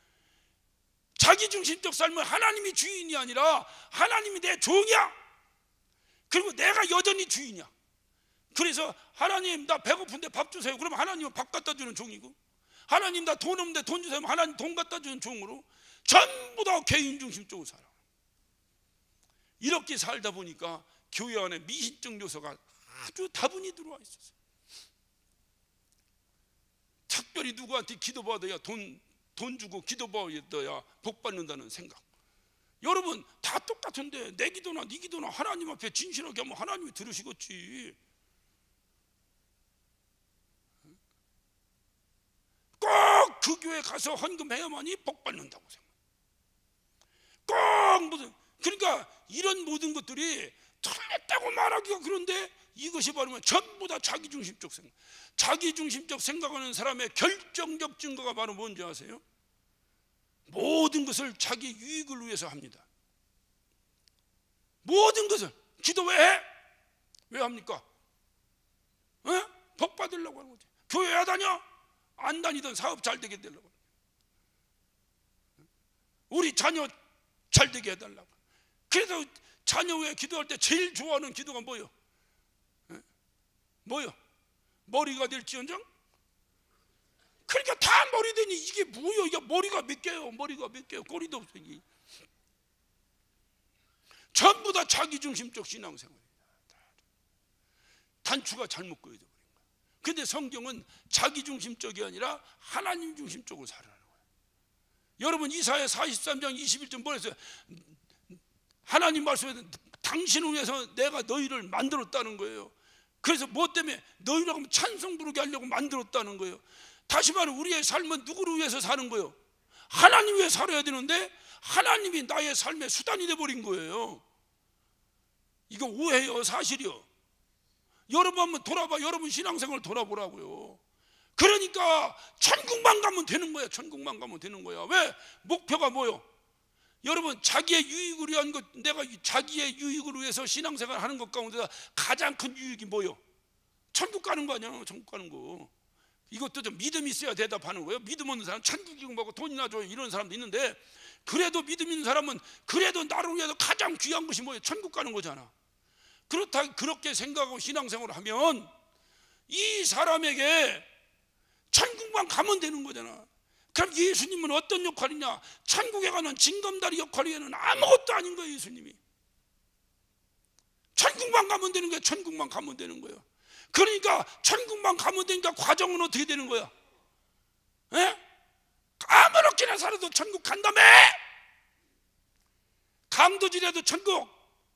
자기중심적 삶은 하나님이 주인이 아니라 하나님이 내 종이야. 그리고 내가 여전히 주인이야. 그래서 하나님 나 배고픈데 밥 주세요. 그러면 하나님은 밥 갖다 주는 종이고, 하나님 나 돈 없는데 돈 주세요. 하나님 돈 갖다 주는 종으로 전부 다 개인중심적으로 살아. 이렇게 살다 보니까 교회 안에 미신적 요소가 아주 다분히 들어와 있었어요. 특별히 누구한테 기도받아야 돈, 돈 주고 기도받아야 복 받는다는 생각. 여러분 다 똑같은데 내 기도나 네 기도나 하나님 앞에 진실하게 하면 하나님이 들으시겠지. 꼭 그 교회 가서 헌금해야만이 복 받는다고 생각. 꼭 무슨, 그러니까 이런 모든 것들이 틀렸다고 말하기가 그런데, 이것이 바로 전부 다 자기중심적 생각. 자기중심적 생각하는 사람의 결정적 증거가 바로 뭔지 아세요? 모든 것을 자기 유익을 위해서 합니다. 모든 것을. 기도 왜 해? 왜 합니까? 어? 복 받으려고 하는 거지. 교회 왜 다녀? 안 다니던 사업 잘 되게 해달라고. 우리 자녀 잘 되게 해달라고. 그래서 자녀 왜 기도할 때 제일 좋아하는 기도가 뭐요? 뭐요? 머리가 될지언정? 그러니까 다 머리 되니 이게 뭐요? 이게 머리가 몇 개요? 머리가 몇 개요? 꼬리도 없으니. 전부 다 자기중심적 신앙생활이다. 단추가 잘못 꺼여져 버린 거야. 근데 성경은 자기중심적이 아니라 하나님 중심적으로 살아라는 거예요. 여러분 이사야 사십삼 장 이십일 절 뭐랬어요? 하나님 말씀에 당신을 위해서 내가 너희를 만들었다는 거예요. 그래서 뭐 때문에? 너희라고 하면 찬송 부르게 하려고 만들었다는 거예요. 다시 말해 우리의 삶은 누구를 위해서 사는 거예요? 하나님 위해 살아야 되는데 하나님이 나의 삶의 수단이 돼버린 거예요. 이거 오해요, 사실이요. 여러분 한번 돌아봐. 여러분 신앙생활 돌아보라고요. 그러니까 천국만 가면 되는 거야. 천국만 가면 되는 거야. 왜? 목표가 뭐요? 여러분 자기의 유익을 위한 것, 내가 자기의 유익을 위해서 신앙생활 하는 것 가운데 가장 큰 유익이 뭐요? 천국 가는 거 아니야. 천국 가는 거. 이것도 좀 믿음이 있어야 대답하는 거예요. 믿음 없는 사람 천국이고 뭐고 돈이나 줘요 이런 사람도 있는데, 그래도 믿음 있는 사람은 그래도 나를 위해서 가장 귀한 것이 뭐예요? 천국 가는 거잖아. 그렇다, 그렇게 생각하고 신앙생활을 하면 이 사람에게 천국만 가면 되는 거잖아. 그럼 예수님은 어떤 역할이냐? 천국에 가는 징검다리 역할에는 아무것도 아닌 거예요. 예수님이 천국만 가면 되는 거예요. 천국만 가면 되는 거예요. 그러니까 천국만 가면 되니까 과정은 어떻게 되는 거야? 에? 아무렇게나 살아도 천국 간다며. 강도질해도 천국.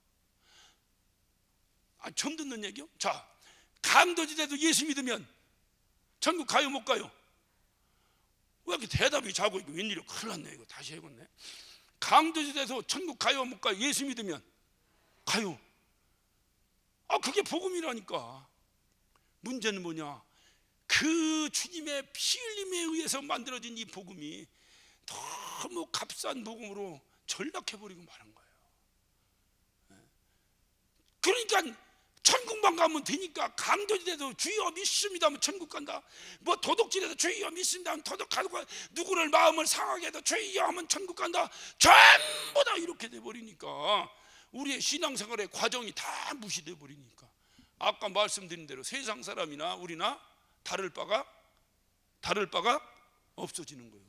아, 처음 듣는 얘기요? 자, 강도질해도 예수 믿으면 천국 가요 못 가요? 왜 이렇게 대답이 자고 있고, 웬일이야? 큰일 났네. 이거 다시 해야겠네. 강도질해서 천국 가요 못 가요? 예수 믿으면 가요. 아, 그게 복음이라니까. 문제는 뭐냐? 그 주님의 피 흘림에 의해서 만들어진 이 복음이 너무 값싼 복음으로 전락해버리고 마는 거예요. 그러니까 천국만 가면 되니까, 강도질해도 주여 믿습니다 하면 천국 간다. 뭐 도둑질해도 주여 믿습니다 하면 도둑 가고, 누구를 마음을 상하게 해도 주여 하면 천국 간다. 전부 다 이렇게 돼버리니까 우리의 신앙생활의 과정이 다 무시돼 버리니까, 아까 말씀드린 대로 세상 사람이나 우리나 다를 바가 다를 바가 없어지는 거예요.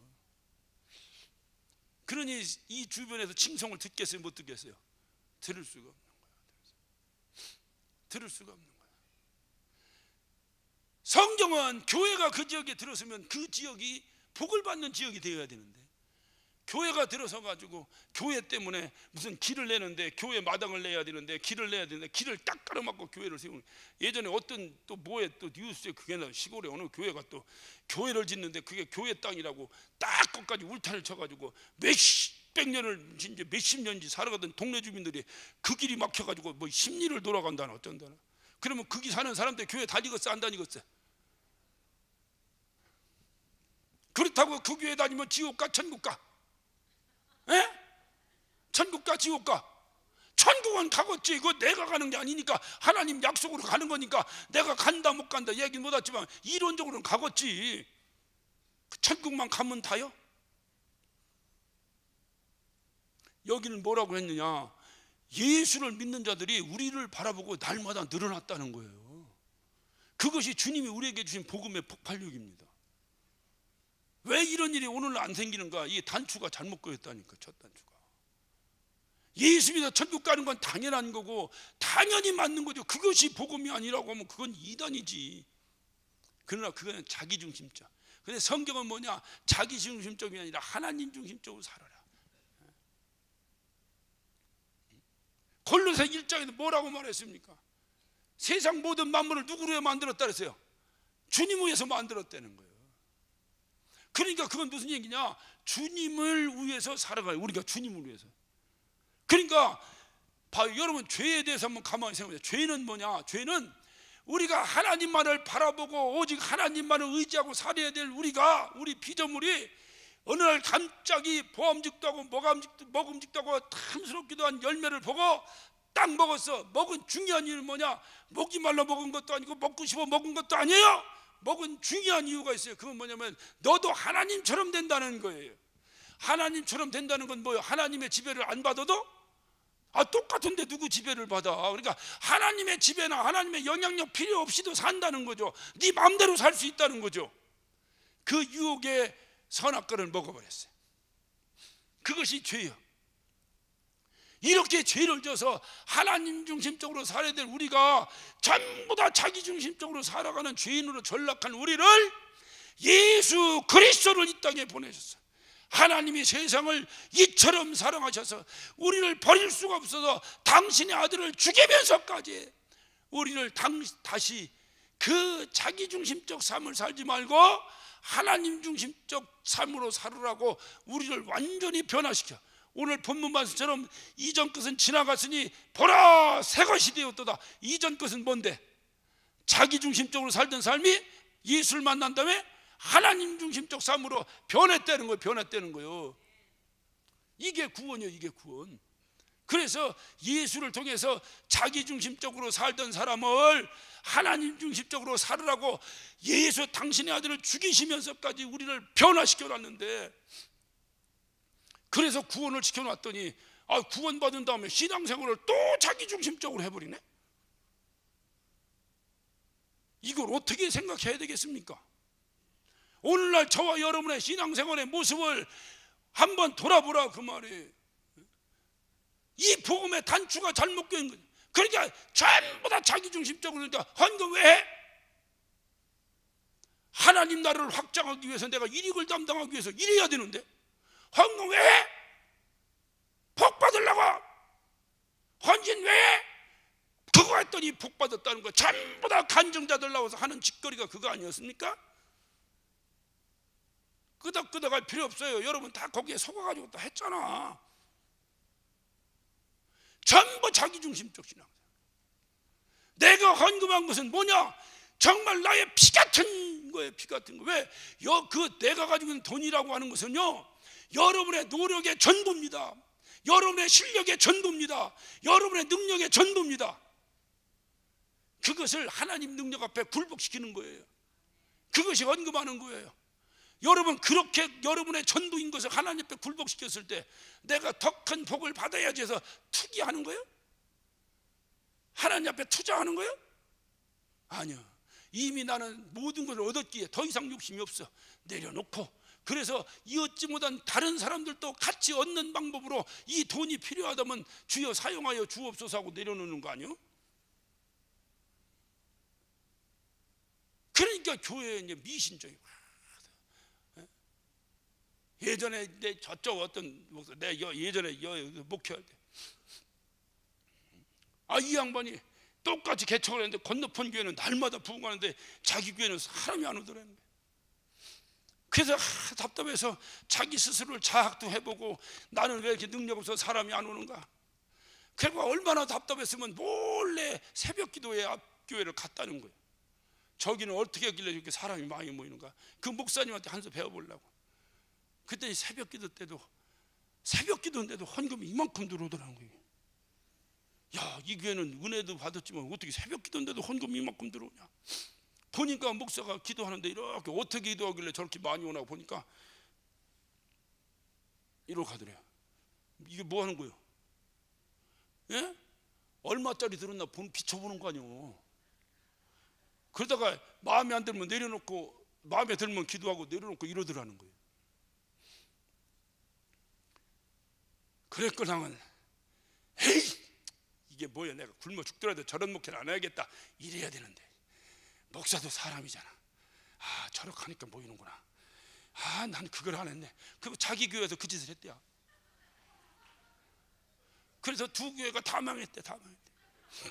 그러니 이 주변에서 칭송을 듣겠어요, 못 듣겠어요? 들을 수가 없는 거예요. 들을 수가 없는 거예요. 성경은 교회가 그 지역에 들어서면 그 지역이 복을 받는 지역이 되어야 되는데, 교회가 들어서 가지고 교회 때문에 무슨 길을 내는데 교회 마당을 내야 되는데 길을 내야 되는데 길을 딱 가로막고 교회를 세우는. 예전에 어떤 또 뭐에 또 뉴스에 그게 나 시골에 어느 교회가 또 교회를 짓는데 그게 교회 땅이라고 딱 끝까지 울타리를 쳐가지고 몇백 년을 이제 몇십 년지 살아가던 동네 주민들이 그 길이 막혀가지고 뭐 십리를 돌아간다나 어쩐다나. 그러면 거기 사는 사람들 교회 다니겠어 안 다니겠어? 그렇다고 그 교회 다니면 지옥 가 천국 가? 에? 천국 가 지옥 가? 천국은 가겠지. 그거 내가 가는 게 아니니까, 하나님 약속으로 가는 거니까 내가 간다 못 간다 얘기는 못하지만 이론적으로는 가겠지. 천국만 가면 다요? 여기는 뭐라고 했느냐, 예수를 믿는 자들이 우리를 바라보고 날마다 늘어났다는 거예요. 그것이 주님이 우리에게 주신 복음의 폭발력입니다. 왜 이런 일이 오늘 안 생기는가? 이 단추가 잘못 꼬였다니까. 첫 단추가. 예수 믿어 천국 가는 건 당연한 거고 당연히 맞는 거죠. 그것이 복음이 아니라고 하면 그건 이단이지. 그러나 그거는 자기중심적. 근데 성경은 뭐냐? 자기중심적이 아니라 하나님 중심적으로 살아라. 골로새 일 장에도 뭐라고 말했습니까? 세상 모든 만물을 누구로 위해 만들었다 그랬어요? 주님 위해서 만들었다는 거예요. 그러니까 그건 무슨 얘기냐? 주님을 위해서 살아가요. 우리가 주님을 위해서. 그러니까 봐요. 여러분, 죄에 대해서 한번 가만히 생각해보세요. 죄는 뭐냐? 죄는 우리가 하나님만을 바라보고 오직 하나님만을 의지하고 살아야 될 우리가, 우리 피조물이 어느 날 갑자기 보암직도 하고 먹음직도, 먹음직도 하고 탐스럽기도 한 열매를 보고 딱 먹었어. 먹은 중요한 이유는 뭐냐? 먹기 말라 먹은 것도 아니고 먹고 싶어 먹은 것도 아니에요. 먹은 중요한 이유가 있어요. 그건 뭐냐면 너도 하나님처럼 된다는 거예요. 하나님처럼 된다는 건 뭐예요? 하나님의 지배를 안 받아도? 아, 똑같은데 누구 지배를 받아? 그러니까 하나님의 지배나 하나님의 영향력 필요 없이도 산다는 거죠. 네 마음대로 살 수 있다는 거죠. 그 유혹의 선악과를 먹어버렸어요. 그것이 죄예요. 이렇게 죄를 져서 하나님 중심적으로 살아야 될 우리가 전부 다 자기 중심적으로 살아가는 죄인으로 전락한 우리를 예수 그리스도를 이 땅에 보내셨어요. 하나님이 세상을 이처럼 사랑하셔서 우리를 버릴 수가 없어서 당신의 아들을 죽이면서까지 우리를 당, 다시 그 자기 중심적 삶을 살지 말고 하나님 중심적 삶으로 살으라고 우리를 완전히 변화시켜. 오늘 본문 말씀처럼 이전 것은 지나갔으니 보라 새 것이 되었도다. 이전 것은 뭔데? 자기 중심적으로 살던 삶이 예수를 만난 다음에 하나님 중심적 삶으로 변했다는 거예요. 변했다는 거예요. 이게 구원이에요. 이게 구원. 그래서 예수를 통해서 자기 중심적으로 살던 사람을 하나님 중심적으로 살으라고 예수 당신의 아들을 죽이시면서까지 우리를 변화시켜 놨는데, 그래서 구원을 시켜놨더니 아, 구원받은 다음에 신앙생활을 또 자기 중심적으로 해버리네. 이걸 어떻게 생각해야 되겠습니까? 오늘날 저와 여러분의 신앙생활의 모습을 한번 돌아보라 그 말이에요. 이 복음의 단추가 잘못 껴인 거예요. 그러니까 전부 다 자기 중심적으로. 그러니까 헌금 왜 해? 하나님 나라를 확장하기 위해서 내가 일익을 담당하기 위해서 일해야 되는데 헌금 왜 해? 복 받으려고. 헌신 왜 해? 그거 했더니 복 받았다는 거. 전부 다 간증자들 나와서 하는 짓거리가 그거 아니었습니까? 끄덕끄덕할 필요 없어요. 여러분 다 거기에 속아가지고 또 했잖아. 전부 자기중심적 신앙. 내가 헌금한 것은 뭐냐? 정말 나의 피 같은 거예요. 피 같은 거. 왜? 여, 그 내가 가지고 있는 돈이라고 하는 것은요, 여러분의 노력의 전부입니다. 여러분의 실력의 전부입니다. 여러분의 능력의 전부입니다. 그것을 하나님 능력 앞에 굴복시키는 거예요. 그것이 헌금하는 거예요. 여러분, 그렇게 여러분의 전부인 것을 하나님 앞에 굴복시켰을 때 내가 더 큰 복을 받아야지 해서 투기하는 거예요? 하나님 앞에 투자하는 거예요? 아니요. 이미 나는 모든 것을 얻었기에 더 이상 욕심이 없어. 내려놓고, 그래서 이 얻지 못한 다른 사람들도 같이 얻는 방법으로 이 돈이 필요하다면 주여 사용하여 주옵소서 하고 내려놓는 거 아니에요? 그러니까 그러니까 교회에 이제 미신적이 예전에 내 저쪽 어떤 목사, 내 예전에 여 목회할 때, 아 이 양반이 똑같이 개척을 했는데 건너편 교회는 날마다 부흥하는데 자기 교회는 사람이 안 오더라는 거예요. 그래서 아, 답답해서 자기 스스로를 자학도 해보고 나는 왜 이렇게 능력 없어서 사람이 안 오는가. 그리고 얼마나 답답했으면 몰래 새벽 기도회 앞 교회를 갔다는 거예요. 저기는 어떻게 하길래 이렇게 사람이 많이 모이는가. 그 목사님한테 한 수 배워보려고. 그때 새벽 기도 때도 새벽 기도인데도 헌금이 이만큼 들어오더라는 거예요. 야, 이 교회는 은혜도 받았지만 어떻게 새벽 기도인데도 헌금이 이만큼 들어오냐. 보니까 목사가 기도하는데 이렇게 어떻게 기도하길래 저렇게 많이 오나 보니까 이러고 가더래요. 이게 뭐 하는 거예요? 예? 얼마짜리 들었나 본 비춰보는 거 아니요. 그러다가 마음에 안 들면 내려놓고, 마음에 들면 기도하고 내려놓고 이러더라는 거예요. 그랬거랑은 에이 이게 뭐야, 내가 굶어 죽더라도 저런 목회는 안 해야겠다 이래야 되는데, 목사도 사람이잖아. 아 저렇게 하니까 모이는구나. 아 난 그걸 안 했네. 그 자기 교회에서 그 짓을 했대요. 그래서 두 교회가 다 망했대. 다 망했대.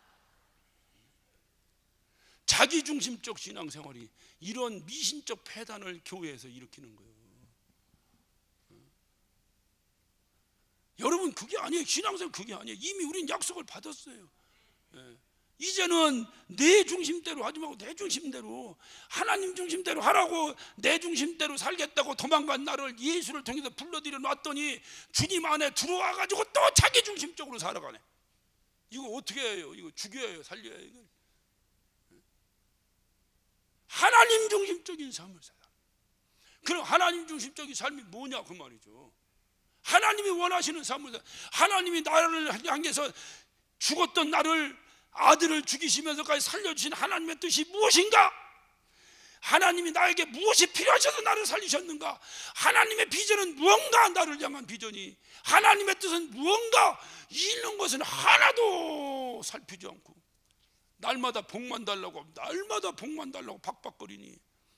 자기중심적 신앙생활이 이런 미신적 폐단을 교회에서 일으키는 거예요. 여러분 그게 아니에요. 신앙생활 그게 아니에요. 이미 우린 약속을 받았어요. 예. 이제는 내 중심대로 하지 말고 내 중심대로, 하나님 중심대로 하라고 내 중심대로 살겠다고 도망간 나를 예수를 통해서 불러들여 놨더니 주님 안에 들어와 가지고 또 자기 중심적으로 살아가네. 이거 어떻게 해요? 이거 죽여야 해요? 살려야 해요? 이거. 하나님 중심적인 삶을 살아. 그럼 하나님 중심적인 삶이 뭐냐 그 말이죠. 하나님이 원하시는 삶을, 하나님이 나를 향해서 죽었던 나를, 아들을 죽이시면서까지 살려주신 하나님의 뜻이 무엇인가? 하나님이 나에게 무엇이 필요하셔서 나를 살리셨는가? 하나님의 비전은 무언가? 나를 향한 비전이, 하나님의 뜻은 무언가? 이런 것은 하나도 살피지 않고 날마다 복만 달라고, 날마다 복만 달라고 박박거리니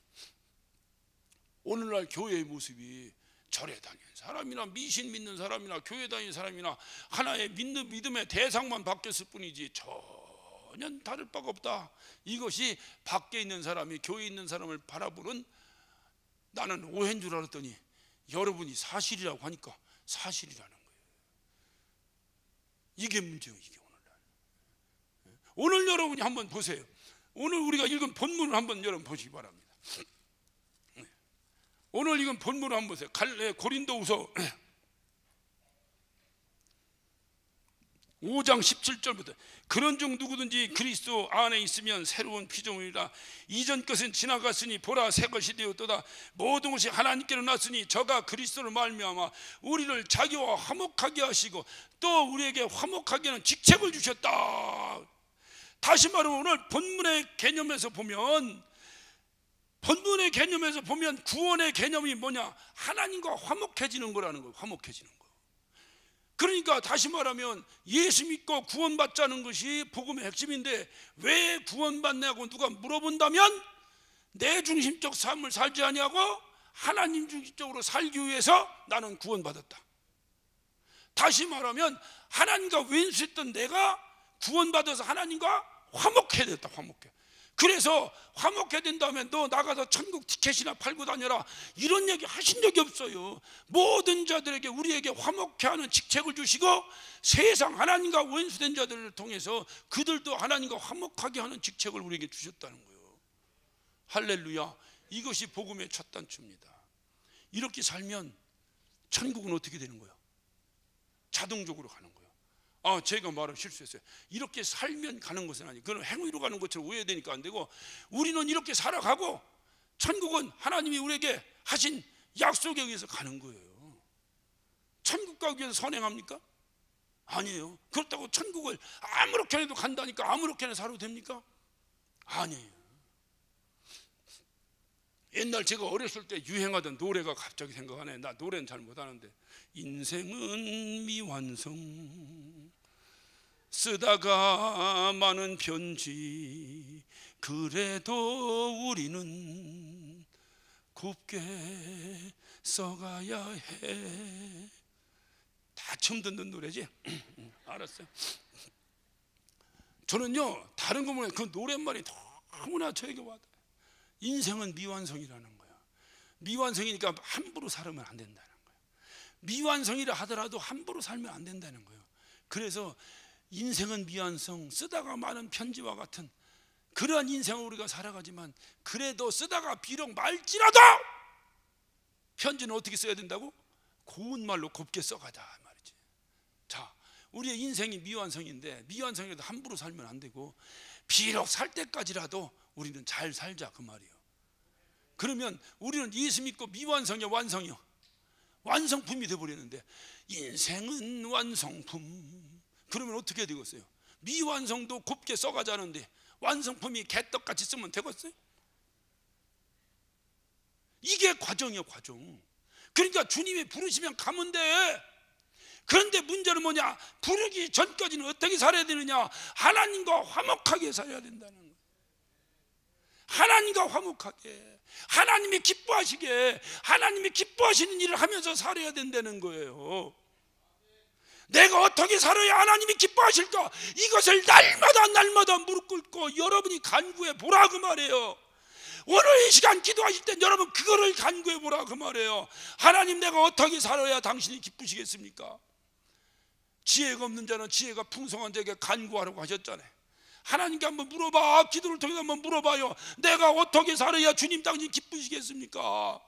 오늘날 교회의 모습이 절에 다니는 사람이나 미신 믿는 사람이나 교회 다니는 사람이나 하나의 믿는 믿음의 대상만 바뀌었을 뿐이지 전혀 다를 바가 없다. 이것이 밖에 있는 사람이 교회에 있는 사람을 바라보는, 나는 오해인 줄 알았더니 여러분이 사실이라고 하니까 사실이라는 거예요. 이게 문제예요. 이게 오늘날. 오늘 여러분이 한번 보세요. 오늘 우리가 읽은 본문을 한번 여러분 보시기 바랍니다. 오늘 이건 본문을 한번 보세요. 고린도후서 오 장 십칠 절부터 그런 중 누구든지 그리스도 안에 있으면 새로운 피조물이라. 이전 것은 지나갔으니 보라 새 것이 되었도다. 모든 것이 하나님께로 났으니 저가 그리스도를 말미암아 우리를 자기와 화목하게 하시고 또 우리에게 화목하게 하는 직책을 주셨다. 다시 말하면 오늘 본문의 개념에서 보면, 본문의 개념에서 보면 구원의 개념이 뭐냐? 하나님과 화목해지는 거라는 거예요. 화목해지는 거. 그러니까 다시 말하면 예수 믿고 구원받자는 것이 복음의 핵심인데, 왜 구원받냐고 누가 물어본다면 내 중심적 삶을 살지 아니하고 하나님 중심적으로 살기 위해서 나는 구원받았다. 다시 말하면 하나님과 왼수했던 내가 구원받아서 하나님과 화목해야 됐다. 화목해. 그래서 화목해야 된다면 너 나가서 천국 티켓이나 팔고 다녀라 이런 얘기 하신 적이 없어요. 모든 자들에게 우리에게 화목해 하는 직책을 주시고 세상 하나님과 원수된 자들을 통해서 그들도 하나님과 화목하게 하는 직책을 우리에게 주셨다는 거예요. 할렐루야. 이것이 복음의 첫 단추입니다. 이렇게 살면 천국은 어떻게 되는 거예요? 자동적으로 가는 거예요. 아, 제가 말을 실수했어요. 이렇게 살면 가는 것은 아니에요. 그건 행위로 가는 것처럼 오해되니까 안 되고, 우리는 이렇게 살아가고 천국은 하나님이 우리에게 하신 약속에 의해서 가는 거예요. 천국 가기 위해서 선행합니까? 아니에요. 그렇다고 천국을 아무렇게나 해도 간다니까 아무렇게나 살아도 됩니까? 아니에요. 옛날 제가 어렸을 때 유행하던 노래가 갑자기 생각하네. 나 노래는 잘 못하는데, 인생은 미완성 쓰다가 많은 편지 그래도 우리는 곱게 써가야 해. 다 처음 듣는 노래지? 알았어요. 저는요 다른 거 보면 그 노랫말이 너무나 저에게 와닿아요. 인생은 미완성이라는 거예요. 미완성이니까 함부로 살면 안 된다는 거예요. 미완성이라 하더라도 함부로 살면 안 된다는 거예요. 그래서 인생은 미완성, 쓰다가 마는 편지와 같은 그러한 인생을 우리가 살아가지만, 그래도 쓰다가 비록 말지라도 편지는 어떻게 써야 된다고? 고운 말로 곱게 써가자 말이지. 자, 우리의 인생이 미완성인데 미완성이라도 함부로 살면 안 되고, 비록 살 때까지라도 우리는 잘 살자 그 말이에요. 그러면 우리는 예수 믿고 미완성이야 완성이요? 완성품이 되어버렸는데, 인생은 완성품. 그러면 어떻게 되겠어요? 미완성도 곱게 써가자는데 완성품이 개떡같이 쓰면 되겠어요? 이게 과정이요 과정. 그러니까 주님이 부르시면 가면 돼. 그런데 문제는 뭐냐? 부르기 전까지는 어떻게 살아야 되느냐? 하나님과 화목하게 살아야 된다는 거예요. 하나님과 화목하게, 하나님이 기뻐하시게, 하나님이 기뻐하시는 일을 하면서 살아야 된다는 거예요. 내가 어떻게 살아야 하나님이 기뻐하실까? 이것을 날마다 날마다 무릎 꿇고 여러분이 간구해 보라 그 말이에요. 오늘 이 시간 기도하실 땐 여러분 그거를 간구해 보라 그 말이에요. 하나님, 내가 어떻게 살아야 당신이 기쁘시겠습니까? 지혜가 없는 자는 지혜가 풍성한 자에게 간구하라고 하셨잖아요. 하나님께 한번 물어봐. 기도를 통해서 한번 물어봐요. 내가 어떻게 살아야 주님 당신 기쁘시겠습니까?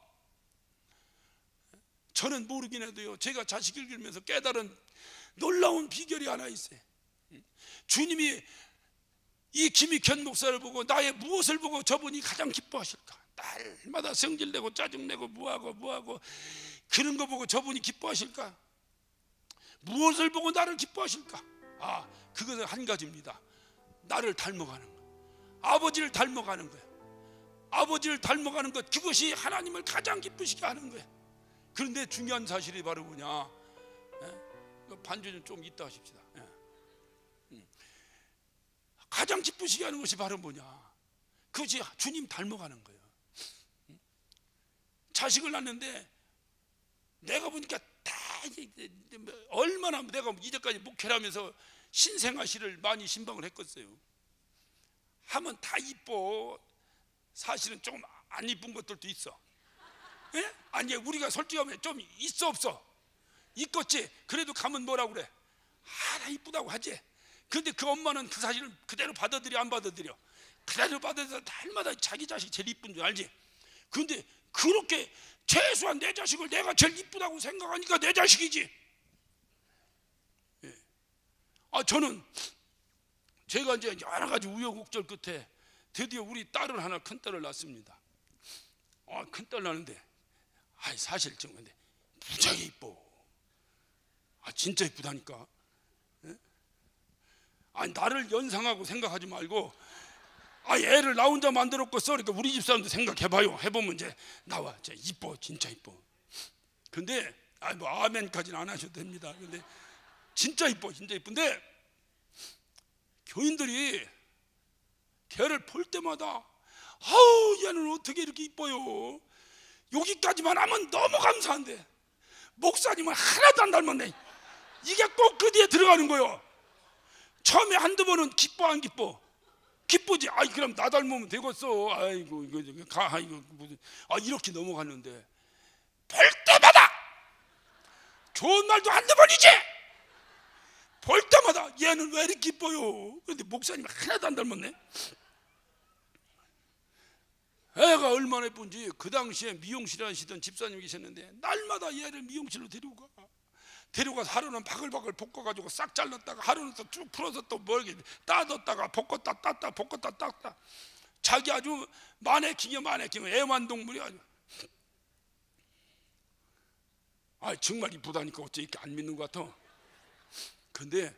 저는 모르긴 해도요, 제가 자식을 기르면서 깨달은 놀라운 비결이 하나 있어요. 주님이 이 김익현 목사를 보고 나의 무엇을 보고 저분이 가장 기뻐하실까? 날마다 성질내고 짜증내고 뭐하고 뭐하고 그런 거 보고 저분이 기뻐하실까? 무엇을 보고 나를 기뻐하실까? 아, 그것은 한 가지입니다. 나를 닮아가는 거, 아버지를 닮아가는 거예요. 아버지를 닮아가는 것, 그것이 하나님을 가장 기쁘시게 하는 거예요. 그런데 중요한 사실이 바로 뭐냐? 예? 반주는 좀 이따 하십시다. 예. 음. 가장 기쁘시게 하는 것이 바로 뭐냐? 그것이 주님 닮아가는 거예요. 음. 자식을 낳는데 내가 보니까 다 얼마나 내가 이제까지 목회를 하면서 신생아시를 많이 신방을 했겠어요. 하면 다 이뻐. 사실은 조금 안 이쁜 것들도 있어. 예? 아니, 우리가 솔직하면 좀 있어 없어? 있겠지. 그래도 가면 뭐라고 그래? 아, 나 이쁘다고 하지. 그런데 그 엄마는 그 사실을 그대로 받아들여 안 받아들여? 그대로 받아들여. 날마다 자기 자식이 제일 이쁜 줄 알지. 그런데 그렇게 최소한 내 자식을 내가 제일 이쁘다고 생각하니까 내 자식이지. 예. 아, 저는 제가 이제 여러 가지 우여곡절 끝에 드디어 우리 딸을 하나, 큰 딸을 낳습니다. 아, 큰 딸 낳는데, 아, 사실 좀 근데 무지하게 이뻐. 아, 진짜 이쁘다니까. 예? 아니, 나를 연상하고 생각하지 말고, 아, 애를 나 혼자 만들었겠어. 그러니까 우리 집 사람도 생각해봐요. 해보면 이제 나와. 진짜 이뻐, 진짜 이뻐. 근데 아, 뭐 아멘까지는 안 하셔도 됩니다. 근데 진짜 이뻐, 진짜 이쁜데 교인들이 걔를 볼 때마다, 아우, 얘는 어떻게 이렇게 이뻐요? 여기까지만 하면 너무 감사한데 목사님은 하나도 안 닮았네. 이게 꼭 그 뒤에 들어가는 거예요. 처음에 한두 번은 기뻐 안 기뻐? 기쁘지. 아이, 그럼 나 닮으면 되겠어. 아이고, 이거 가, 이거 무슨, 아, 이렇게 넘어가는데 볼 때마다 좋은 말도 한두 번이지. 볼 때마다 얘는 왜 이렇게 이뻐요? 그런데 목사님 하나도 안 닮았네. 애가 얼마나 예쁜지. 그 당시에 미용실 하시던 집사님이 계셨는데 날마다 얘를 미용실로 데리고 가. 데려가서 하루는 바글바글 볶아가지고 싹 잘랐다가 하루는 또 쭉 풀어서 또 뭐 이렇게 따뒀다가 볶았다 땄다 볶았다 땄다. 자기 아주 마네킹이야, 마네킹. 애완동물이 아주. 아, 정말 이쁘다니까 어째 이렇게 안 믿는 것 같아. 근데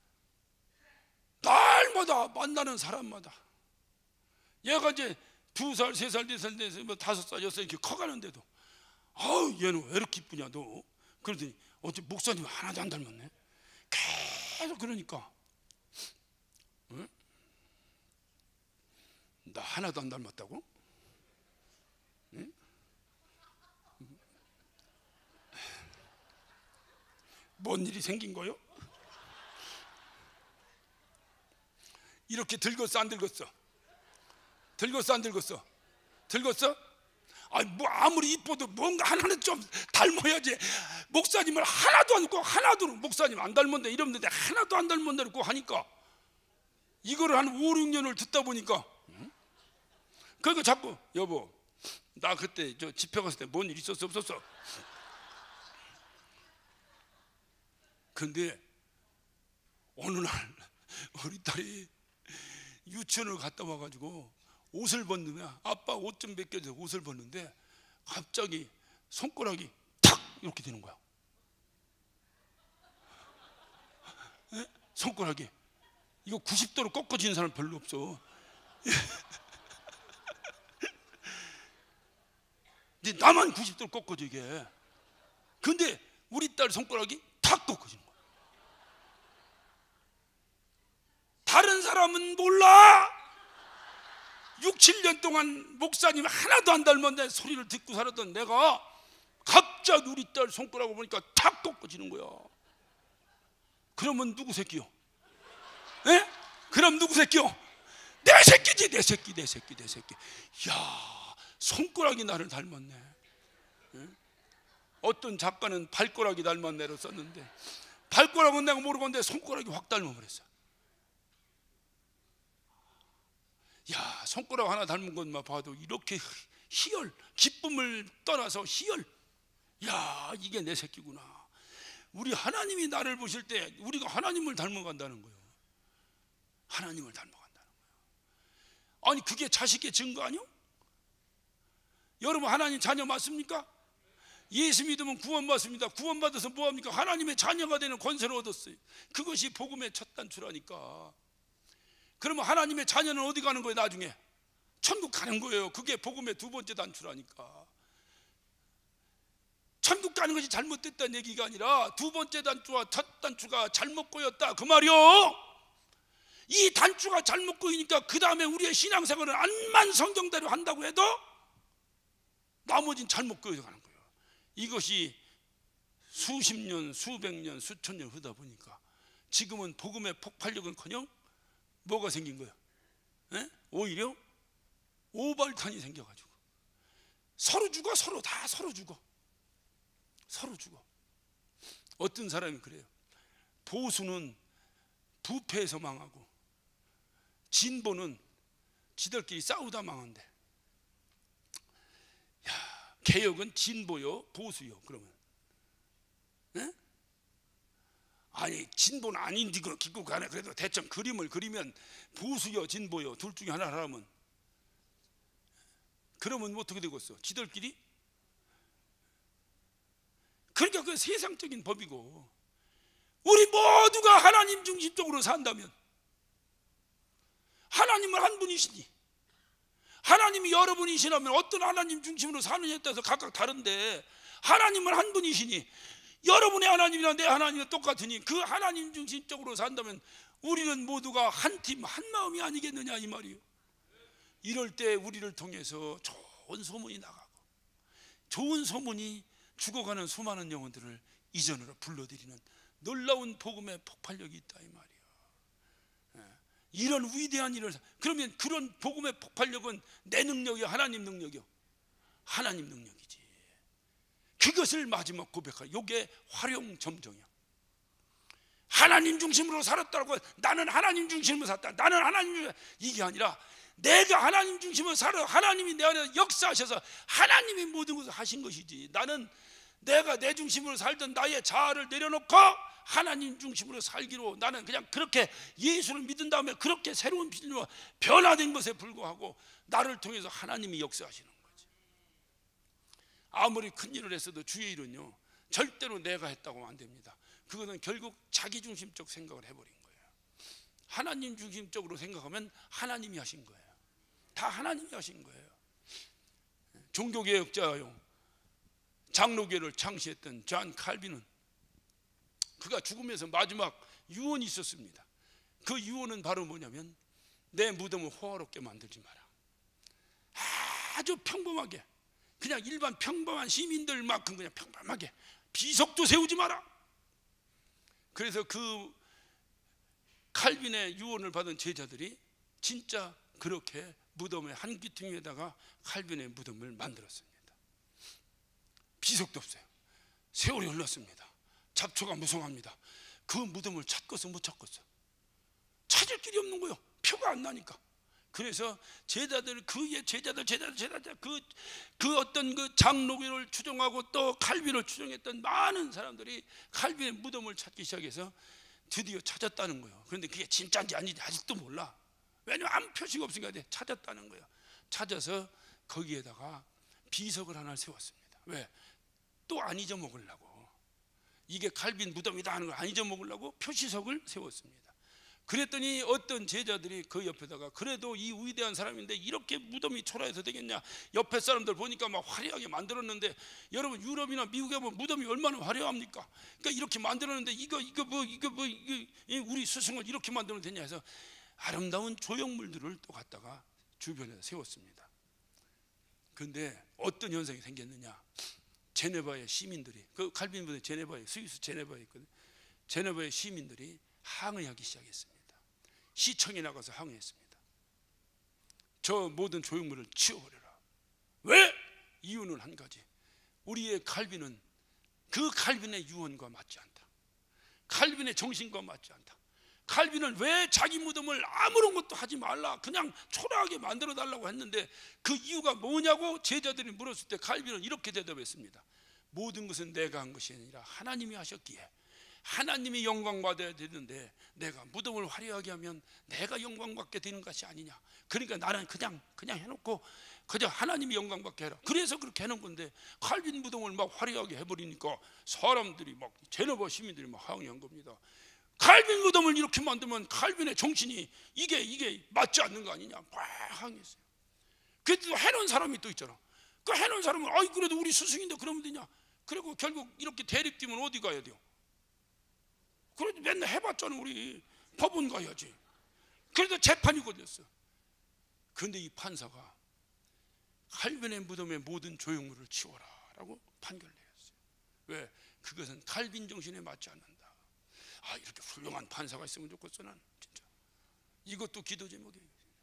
날마다 만나는 사람마다 얘가 이제 두 살, 세 살, 네 살, 네 살, 뭐 다섯 살, 여섯 살 이렇게 커가는데도, 아우, 얘는 왜 이렇게 이쁘냐 너? 그러더니 어째 목사님 하나도 안 닮았네. 계속 그러니까, 응? 나 하나도 안 닮았다고? 응? 뭔 일이 생긴 거요? 이렇게 들었어 안 들었어? 들었어 안 들었어? 들었어? 아니 뭐 아무리 이뻐도 뭔가 하나는 좀 닮아야지. 목사님을 하나도 안 닮고 하나도 목사님 안 닮았네 이러는데 하나도 안 닮았네 이러고 하니까 이거를 한 오, 육 년을 듣다 보니까 응? 그러니까 자꾸 여보 나 그때 저 집회 갔을 때 뭔 일 있었어 없었어? 근데 어느 날 우리 딸이 유치원을 갔다 와가지고 옷을 벗는데 아빠 옷 좀 벗겨서 옷을 벗는데 갑자기 손가락이 탁 이렇게 되는 거야. 에? 손가락이 이거 구십 도로 꺾어지는 사람 별로 없어. 근데 나만 구십 도로 꺾어져 이게. 근데 우리 딸 손가락이 탁 꺾어지는 거야. 다른 사람은 몰라. 육, 칠 년 동안 목사님 하나도 안 닮았는데 소리를 듣고 살았던 내가 갑자기 우리 딸 손가락을 보니까 탁 꺾어지는 거야. 그러면 누구 새끼요? 에? 그럼 누구 새끼요? 내 새끼지 내 새끼 내 새끼 내 새끼. 야 손가락이 나를 닮았네. 에? 어떤 작가는 발가락이 닮았네로 썼는데 발가락은 내가 모르겠는데 손가락이 확 닮아버렸어. 야 손가락 하나 닮은 것만 봐도 이렇게 희열 기쁨을 떠나서 희열. 야 이게 내 새끼구나. 우리 하나님이 나를 보실 때 우리가 하나님을 닮아간다는 거예요. 하나님을 닮아간다는 거예요. 아니 그게 자식의 증거 아니요? 여러분 하나님 자녀 맞습니까? 예수 믿으면 구원받습니다. 구원받아서 뭐합니까? 하나님의 자녀가 되는 권세를 얻었어요. 그것이 복음의 첫 단추라니까. 그러면 하나님의 자녀는 어디 가는 거예요? 나중에 천국 가는 거예요. 그게 복음의 두 번째 단추라니까. 천국 가는 것이 잘못됐다는 얘기가 아니라 두 번째 단추와 첫 단추가 잘못 꼬였다 그 말이요. 이 단추가 잘못 꼬이니까 그 다음에 우리의 신앙생활은 암만 성경대로 한다고 해도 나머지는 잘못 꼬여서 가는 거예요. 이것이 수십 년, 수백 년, 수천 년 흐르다 보니까 지금은 복음의 폭발력은커녕 뭐가 생긴 거예요? 에? 오히려 오발탄이 생겨가지고 서로 죽어. 서로 다 서로 죽어. 서로 죽어. 어떤 사람이 그래요. 보수는 부패해서 망하고 진보는 지들끼리 싸우다 망한대. 야, 개혁은 진보요 보수요 그러면 에? 아니 진보는 아닌지 기고 가네. 그래도 대충 그림을 그리면 보수요 진보요 둘 중에 하나 하라면 그러면 어떻게 되겠어? 지들끼리? 그러니까 그 세상적인 법이고 우리 모두가 하나님 중심적으로 산다면 하나님은 한 분이시니 하나님이 여러분이시라면 어떤 하나님 중심으로 사느냐에 따라서 각각 다른데 하나님은 한 분이시니 여러분의 하나님이나 내 하나님은 똑같으니 그 하나님 중심적으로 산다면 우리는 모두가 한 팀, 한 마음이 아니겠느냐 이 말이요. 이럴 때 우리를 통해서 좋은 소문이 나가고 좋은 소문이 죽어가는 수많은 영혼들을 이전으로 불러들이는 놀라운 복음의 폭발력이 있다 이 말이요. 이런 위대한 일을 그러면 그런 복음의 폭발력은 내 능력이요 하나님 능력이요? 하나님 능력이지. 그것을 마지막 고백할 요게 활용점정이야. 하나님 중심으로 살았다고 나는 하나님 중심으로 살았다 나는 하나님 중심으로 이게 아니라 내가 하나님 중심으로 살아 하나님이 내 안에 역사하셔서 하나님이 모든 것을 하신 것이지 나는 내가 내 중심으로 살던 나의 자아를 내려놓고 하나님 중심으로 살기로 나는 그냥 그렇게 예수를 믿은 다음에 그렇게 새로운 빛으로 변화된 것에 불구하고 나를 통해서 하나님이 역사하시는 거지. 아무리 큰 일을 했어도 주의 일은요 절대로 내가 했다고 하면 안 됩니다. 그거는 결국 자기 중심적 생각을 해버린 거예요. 하나님 중심적으로 생각하면 하나님이 하신 거예요. 다 하나님이 하신 거예요. 종교개혁자요 장로교를 창시했던 존 칼빈은 그가 죽으면서 마지막 유언이 있었습니다. 그 유언은 바로 뭐냐면 내 무덤을 호화롭게 만들지 마라. 아주 평범하게, 그냥 일반 평범한 시민들만큼 그냥 평범하게, 비석도 세우지 마라. 그래서 그 칼빈의 유언을 받은 제자들이 진짜 그렇게 무덤의 한 귀퉁이에다가 칼빈의 무덤을 만들었습니다. 비석도 없어요. 세월이 흘렀습니다. 잡초가 무성합니다. 그 무덤을 찾겠어 못 찾겠어. 찾을 길이 없는 거예요. 표가 안 나니까. 그래서 제자들, 그의 제자들, 제자들, 제자들, 그, 그 어떤 그 장로교를 추종하고 또 칼빈을 추종했던 많은 사람들이 칼빈의 무덤을 찾기 시작해서 드디어 찾았다는 거예요. 그런데 그게 진짜인지 아닌지 아직도 몰라. 왜냐면 아무 표시가 없으니까 찾았다는 거예요. 찾아서 거기에다가 비석을 하나 세웠습니다. 왜? 또 안 잊어먹으려고. 이게 칼빈 무덤이다 하는 걸 안 잊어먹으려고 표시석을 세웠습니다. 그랬더니 어떤 제자들이 그 옆에다가, 그래도 이 위대한 사람인데 이렇게 무덤이 초라해서 되겠냐, 옆에 사람들 보니까 막 화려하게 만들었는데, 여러분 유럽이나 미국에 보면 무덤이 얼마나 화려합니까? 그러니까 이렇게 만들었는데 이거 이거 뭐 이거 뭐 이거 우리 스승을 이렇게 만들면 되냐 해서 아름다운 조형물들을 또 갖다가 주변에 세웠습니다. 그런데 어떤 현상이 생겼느냐, 제네바의 시민들이, 그 칼빈 무덤 제네바에, 스위스 제네바에 있거든요. 제네바의 시민들이 항의하기 시작했습니다. 시청에 나가서 항의했습니다. 저 모든 조형물을 치워버려라. 왜? 이유는 한 가지. 우리의 칼빈은 그 칼빈의 유언과 맞지 않다. 칼빈의 정신과 맞지 않다. 칼빈은 왜 자기 무덤을 아무런 것도 하지 말라, 그냥 초라하게 만들어 달라고 했는데 그 이유가 뭐냐고 제자들이 물었을 때 칼빈은 이렇게 대답했습니다. 모든 것은 내가 한 것이 아니라 하나님이 하셨기에 하나님이 영광 받아야 되는데 내가 무덤을 화려하게 하면 내가 영광 받게 되는 것이 아니냐. 그러니까 나는 그냥 그냥 해놓고 그저 하나님이 영광 받게 해라. 그래서 그렇게 해놓은 건데 칼빈 무덤을 막 화려하게 해버리니까 사람들이 막, 제네바 시민들이 막 항의한 겁니다. 칼빈 무덤을 이렇게 만들면 칼빈의 정신이 이게 이게 맞지 않는 거 아니냐, 막 항의했어요. 그래도 해놓은 사람이 또 있잖아. 그 해놓은 사람은 아이 그래도 우리 스승인데 그러면 되냐. 그리고 결국 이렇게 대립되면 어디 가야 돼요? 그래도 맨날 해봤잖아. 우리 법원 가야지. 그래도 재판이 걸렸어. 그런데 이 판사가 칼빈의 무덤의 모든 조형물을 치워라 라고 판결을 내렸어요. 왜? 그것은 칼빈 정신에 맞지 않는다. 아, 이렇게 훌륭한 판사가 있으면 좋겠어. 난 진짜 이것도 기도 제목이에요.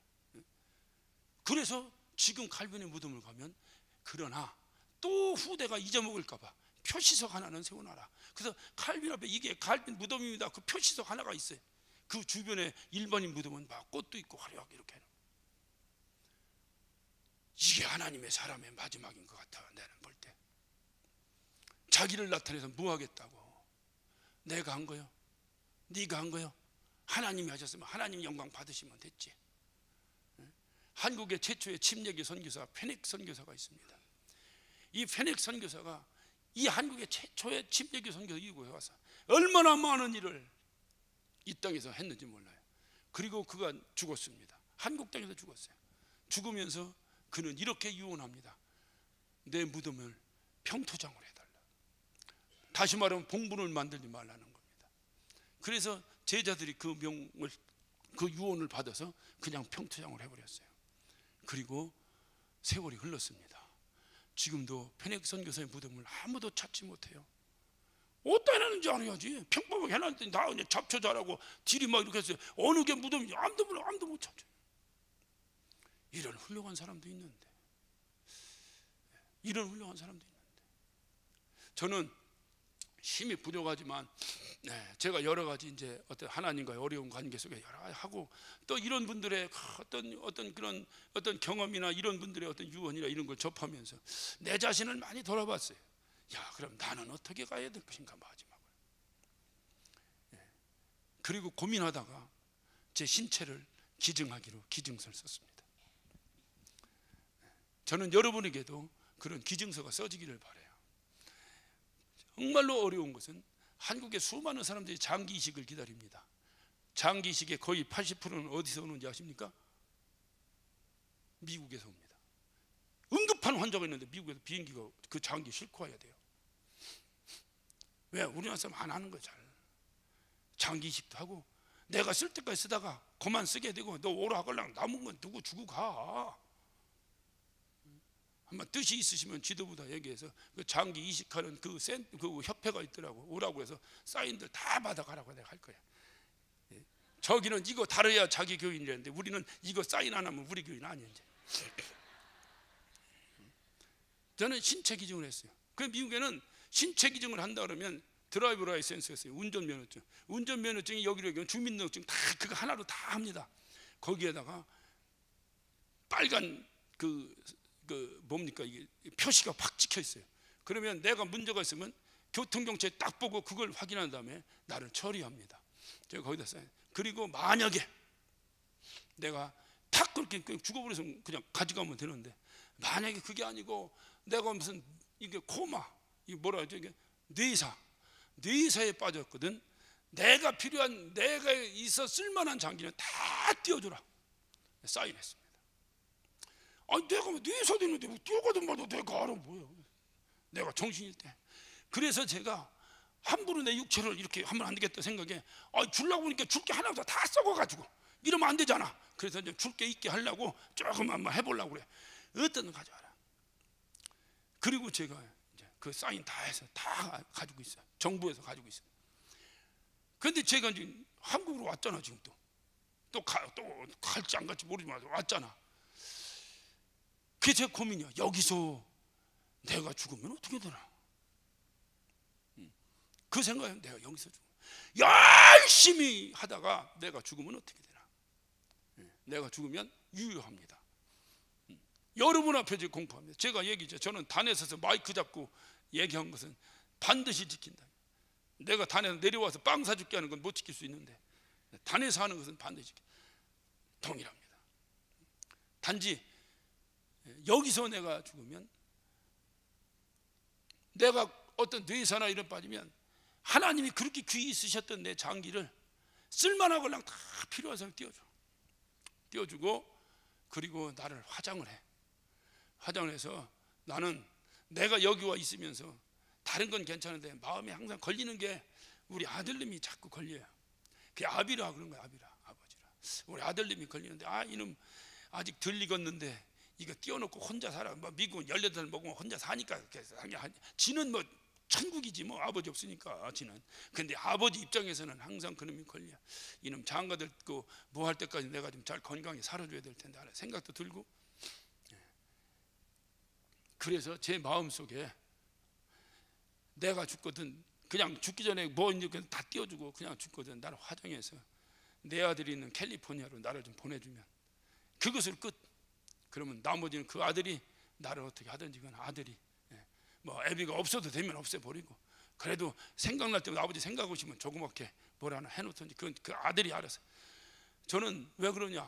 그래서 지금 칼빈의 무덤을 가면, 그러나 또 후대가 잊어먹을까 봐 표시석 하나는 세워놔라. 그래서 칼빈 앞에 이게 칼빈 무덤입니다. 그 표시석 하나가 있어요. 그 주변에 일반인 무덤은 막 꽃도 있고 화려하게 이렇게. 이게 하나님의 사람의 마지막인 것 같아. 나는 볼 때 자기를 나타내서 뭐 하겠다고. 내가 한 거요? 네가 한 거요? 하나님이 하셨으면 하나님 영광 받으시면 됐지. 한국의 최초의 침례교 선교사 페넥 선교사가 있습니다. 이 페넥 선교사가 이 한국의 최초의 침례교 선교사 이곳에 와서 얼마나 많은 일을 이 땅에서 했는지 몰라요. 그리고 그가 죽었습니다. 한국 땅에서 죽었어요. 죽으면서 그는 이렇게 유언합니다. 내 무덤을 평토장으로 해달라. 다시 말하면 봉분을 만들지 말라는 겁니다. 그래서 제자들이 그 명을, 그 유언을 받아서 그냥 평토장으로 해버렸어요. 그리고 세월이 흘렀습니다. 지금도 페넥 선교사의 무덤을 아무도 찾지 못해요. 어디다 해놨는지 알아야지. 평범하게 해놨더니 다 그냥 잡초 자라고 딜이 막 이렇게 했어요. 어느 게 무덤인지 아무도 몰라. 아무도 못 찾아요. 이런 훌륭한 사람도 있는데, 이런 훌륭한 사람도 있는데 저는 힘이 부족하지만, 네, 제가 여러 가지 이제 어떤 하나님과의 어려운 관계 속에 여러 가지 하고, 또 이런 분들의 어떤 어떤 그런 어떤 경험이나 이런 분들의 어떤 유언이나 이런 걸 접하면서 내 자신을 많이 돌아봤어요. 야, 그럼 나는 어떻게 가야 될 것인가 마지막으로. 네. 그리고 고민하다가 제 신체를 기증하기로 기증서를 썼습니다. 저는 여러분에게도 그런 기증서가 써지기를 바라요. 정말로 어려운 것은 한국의 수많은 사람들이 장기 이식을 기다립니다. 장기 이식의 거의 팔십 퍼센트는 어디서 오는지 아십니까? 미국에서 옵니다. 응급한 환자가 있는데 미국에서 비행기가 그 장기 싣고 와야 돼요. 왜? 우리나라 사람 안 하는 거 잘. 장기 이식도 하고, 내가 쓸 때까지 쓰다가 그만 쓰게 되고, 너 오라 하걸랑 남은 건 두고 주고 가. 한번 뜻이 있으시면 지도부다 얘기해서 그 장기 이식하는 그, 센, 그 협회가 있더라고. 오라고 해서 사인들 다 받아가라고 내가 할 거야. 예. 저기는 이거 다뤄야 자기 교인이라는데 우리는 이거 사인 안 하면 우리 교인 아니야. 이제. 저는 신체 기증을 했어요. 그 미국에는 신체 기증을 한다 그러면 드라이브 라이센스였어요. 운전면허증. 운전면허증이 여기로 여기 주민등록증 다 그거 하나로 다 합니다. 거기에다가 빨간 그 그 뭡니까 이게 표시가 확 찍혀 있어요. 그러면 내가 문제가 있으면 교통경찰 딱 보고 그걸 확인한 다음에 나를 처리합니다. 제가 거기다 써요. 그리고 만약에 내가 탁 그렇게 죽어버려서 그냥 가져가면 되는데 만약에 그게 아니고 내가 무슨 이게 코마 이게 뭐라 하죠 이게 뇌사 뇌사에 빠졌거든. 내가 필요한 내가 있어 쓸만한 장기는 다 띄워주라 사인했습니다. 아니 내가 뇌사 되는데 뭐 뛰어가든 말도 내가 알아 뭐야. 내가 정신일 때. 그래서 제가 함부로 내 육체를 이렇게 하면 안 되겠다 생각에 아 주려고 보니까 줄 게 하나도 다 썩어가지고 이러면 안 되잖아. 그래서 이제 줄 게 있게 하려고 조금 한번 해보려고 그래. 어떤 거 가져와라. 그리고 제가 이제 그 사인 다 해서 다 가지고 있어요. 정부에서 가지고 있어요. 근데 제가 이제 한국으로 왔잖아. 지금 또 또 또 갈지 안 갈지 모르지만 왔잖아. 그게 제 고민이야. 여기서 내가 죽으면 어떻게 되나? 그 생각에 내가 여기서 죽으면 열심히 하다가 내가 죽으면 어떻게 되나? 내가 죽으면 유효합니다. 여러분 앞에 지금 공포합니다. 제가 얘기죠. 저는 단에 서서 마이크 잡고 얘기한 것은 반드시 지킨다. 내가 단에서 내려와서 빵 사줄게 하는 건 못 지킬 수 있는데 단에서 하는 것은 반드시 지킨다. 동일합니다. 단지 여기서 내가 죽으면 내가 어떤 뇌사나 이런 빠지면 하나님이 그렇게 귀히 쓰셨던 내 장기를 쓸만하걸랑 다 필요한 사람 띄워줘. 띄워주고 그리고 나를 화장을 해. 화장을 해서 나는 내가 여기 와 있으면서 다른 건 괜찮은데 마음에 항상 걸리는 게 우리 아들님이 자꾸 걸려요. 그게 아비라 그런 거야. 아비라 아버지라. 우리 아들님이 걸리는데 아 이놈 아직 덜 익었는데 이거 띄워놓고 혼자 살아. 뭐 미국은 열여덟 살 먹으면 혼자 사니까 지는 뭐 천국이지 뭐 아버지 없으니까 지는. 근데 아버지 입장에서는 항상 그놈이 걸려. 이놈 장가 듣고 뭐 할 때까지 내가 좀 잘 건강히 살아줘야 될 텐데 하는 생각도 들고. 그래서 제 마음속에 내가 죽거든 그냥 죽기 전에 뭐 이제 다 띄워주고 그냥 죽거든 나를 화장해서 내 아들이 있는 캘리포니아로 나를 좀 보내주면 그것을 끝. 그러면 나머지는 그 아들이 나를 어떻게 하든지 그건 아들이 뭐 애비가 없어도 되면 없애버리고 그래도 생각날 때마다 아버지 생각 오시면 조그맣게 뭘 하나 해놓든지 그건 그 아들이 알아서. 저는 왜 그러냐,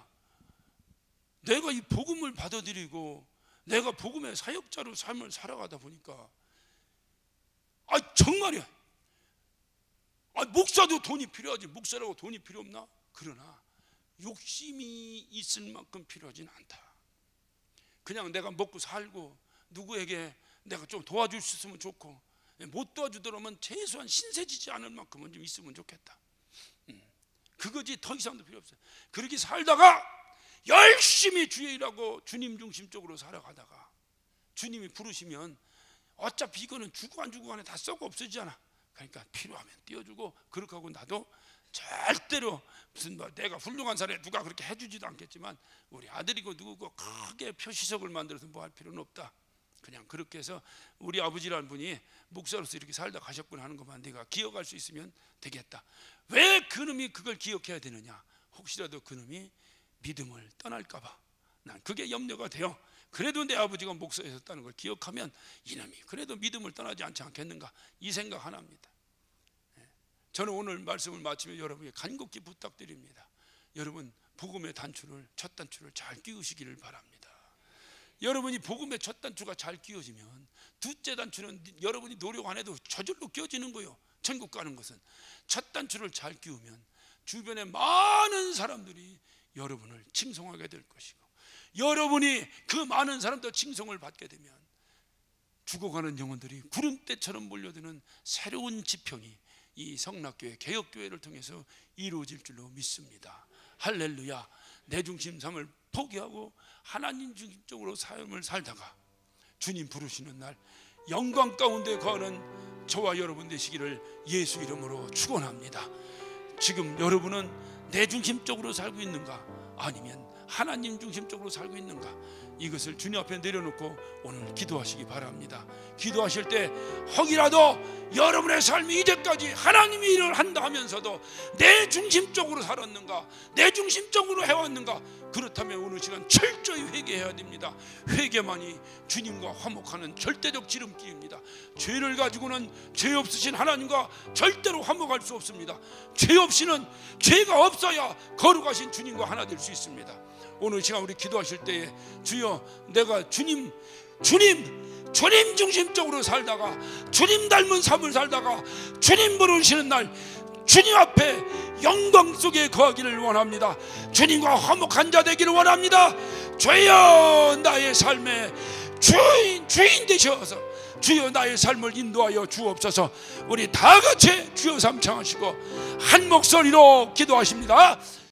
내가 이 복음을 받아들이고 내가 복음의 사역자로 삶을 살아가다 보니까 아 정말이야. 아 목사도 돈이 필요하지. 목사라고 돈이 필요 없나? 그러나 욕심이 있을 만큼 필요하진 않다. 그냥 내가 먹고 살고 누구에게 내가 좀 도와줄 수 있으면 좋고 못 도와주더라면 최소한 신세지지 않을 만큼은 좀 있으면 좋겠다. 그거지 더 이상도 필요 없어요. 그렇게 살다가 열심히 주의 일하고 주님 중심적으로 살아가다가 주님이 부르시면 어차피 이거는 주고 안 주고 간에 다 썩어 없어지잖아. 그러니까 필요하면 띄워주고 그렇게 하고 나도 절대로 무슨 뭐 내가 훌륭한 사람에 누가 그렇게 해주지도 않겠지만 우리 아들이고 누구고 크게 표시석을 만들어서 뭐 할 필요는 없다. 그냥 그렇게 해서 우리 아버지라는 분이 목사로서 이렇게 살다 가셨구나 하는 것만 내가 기억할 수 있으면 되겠다. 왜 그놈이 그걸 기억해야 되느냐? 혹시라도 그놈이 믿음을 떠날까봐 난 그게 염려가 돼요. 그래도 내 아버지가 목사였다는 걸 기억하면 이놈이 그래도 믿음을 떠나지 않지 않겠는가 이 생각 하나입니다. 저는 오늘 말씀을 마치며 여러분에게 간곡히 부탁드립니다. 여러분 복음의 단추를 첫 단추를 잘 끼우시기를 바랍니다. 여러분이 복음의 첫 단추가 잘 끼워지면 둘째 단추는 여러분이 노력 안 해도 저절로 끼워지는 거예요. 천국 가는 것은 첫 단추를 잘 끼우면 주변에 많은 사람들이 여러분을 칭송하게 될 것이고 여러분이 그 많은 사람들 칭송을 받게 되면 죽어가는 영혼들이 구름대처럼 몰려드는 새로운 지평이 이 성락교회 개혁교회를 통해서 이루어질 줄로 믿습니다. 할렐루야. 내 중심 삶을 포기하고 하나님 중심적으로 삶을 살다가 주님 부르시는 날 영광 가운데 거하는 저와 여러분 되시기를 예수 이름으로 축원합니다. 지금 여러분은 내 중심적으로 살고 있는가, 아니면 하나님 중심적으로 살고 있는가, 이것을 주님 앞에 내려놓고 오늘 기도하시기 바랍니다. 기도하실 때 혹이라도 여러분의 삶이 이제까지 하나님이 일을 한다 하면서도 내 중심적으로 살았는가, 내 중심적으로 해왔는가, 그렇다면 오늘 시간 철저히 회개해야 됩니다. 회개만이 주님과 화목하는 절대적 지름길입니다. 죄를 가지고는 죄 없으신 하나님과 절대로 화목할 수 없습니다. 죄 없이는, 죄가 없어야 거룩하신 주님과 하나 될 수 있습니다. 오늘 시간 우리 기도하실 때에 주여, 내가 주님 주님 주님 중심적으로 살다가 주님 닮은 삶을 살다가 주님 부르시는 날 주님 앞에 영광 속에 거하기를 원합니다. 주님과 화목한 자 되기를 원합니다. 주여, 나의 삶의 주인 주인 되셔서 주여 나의 삶을 인도하여 주옵소서. 우리 다 같이 주여 삼창하시고 한 목소리로 기도하십니다.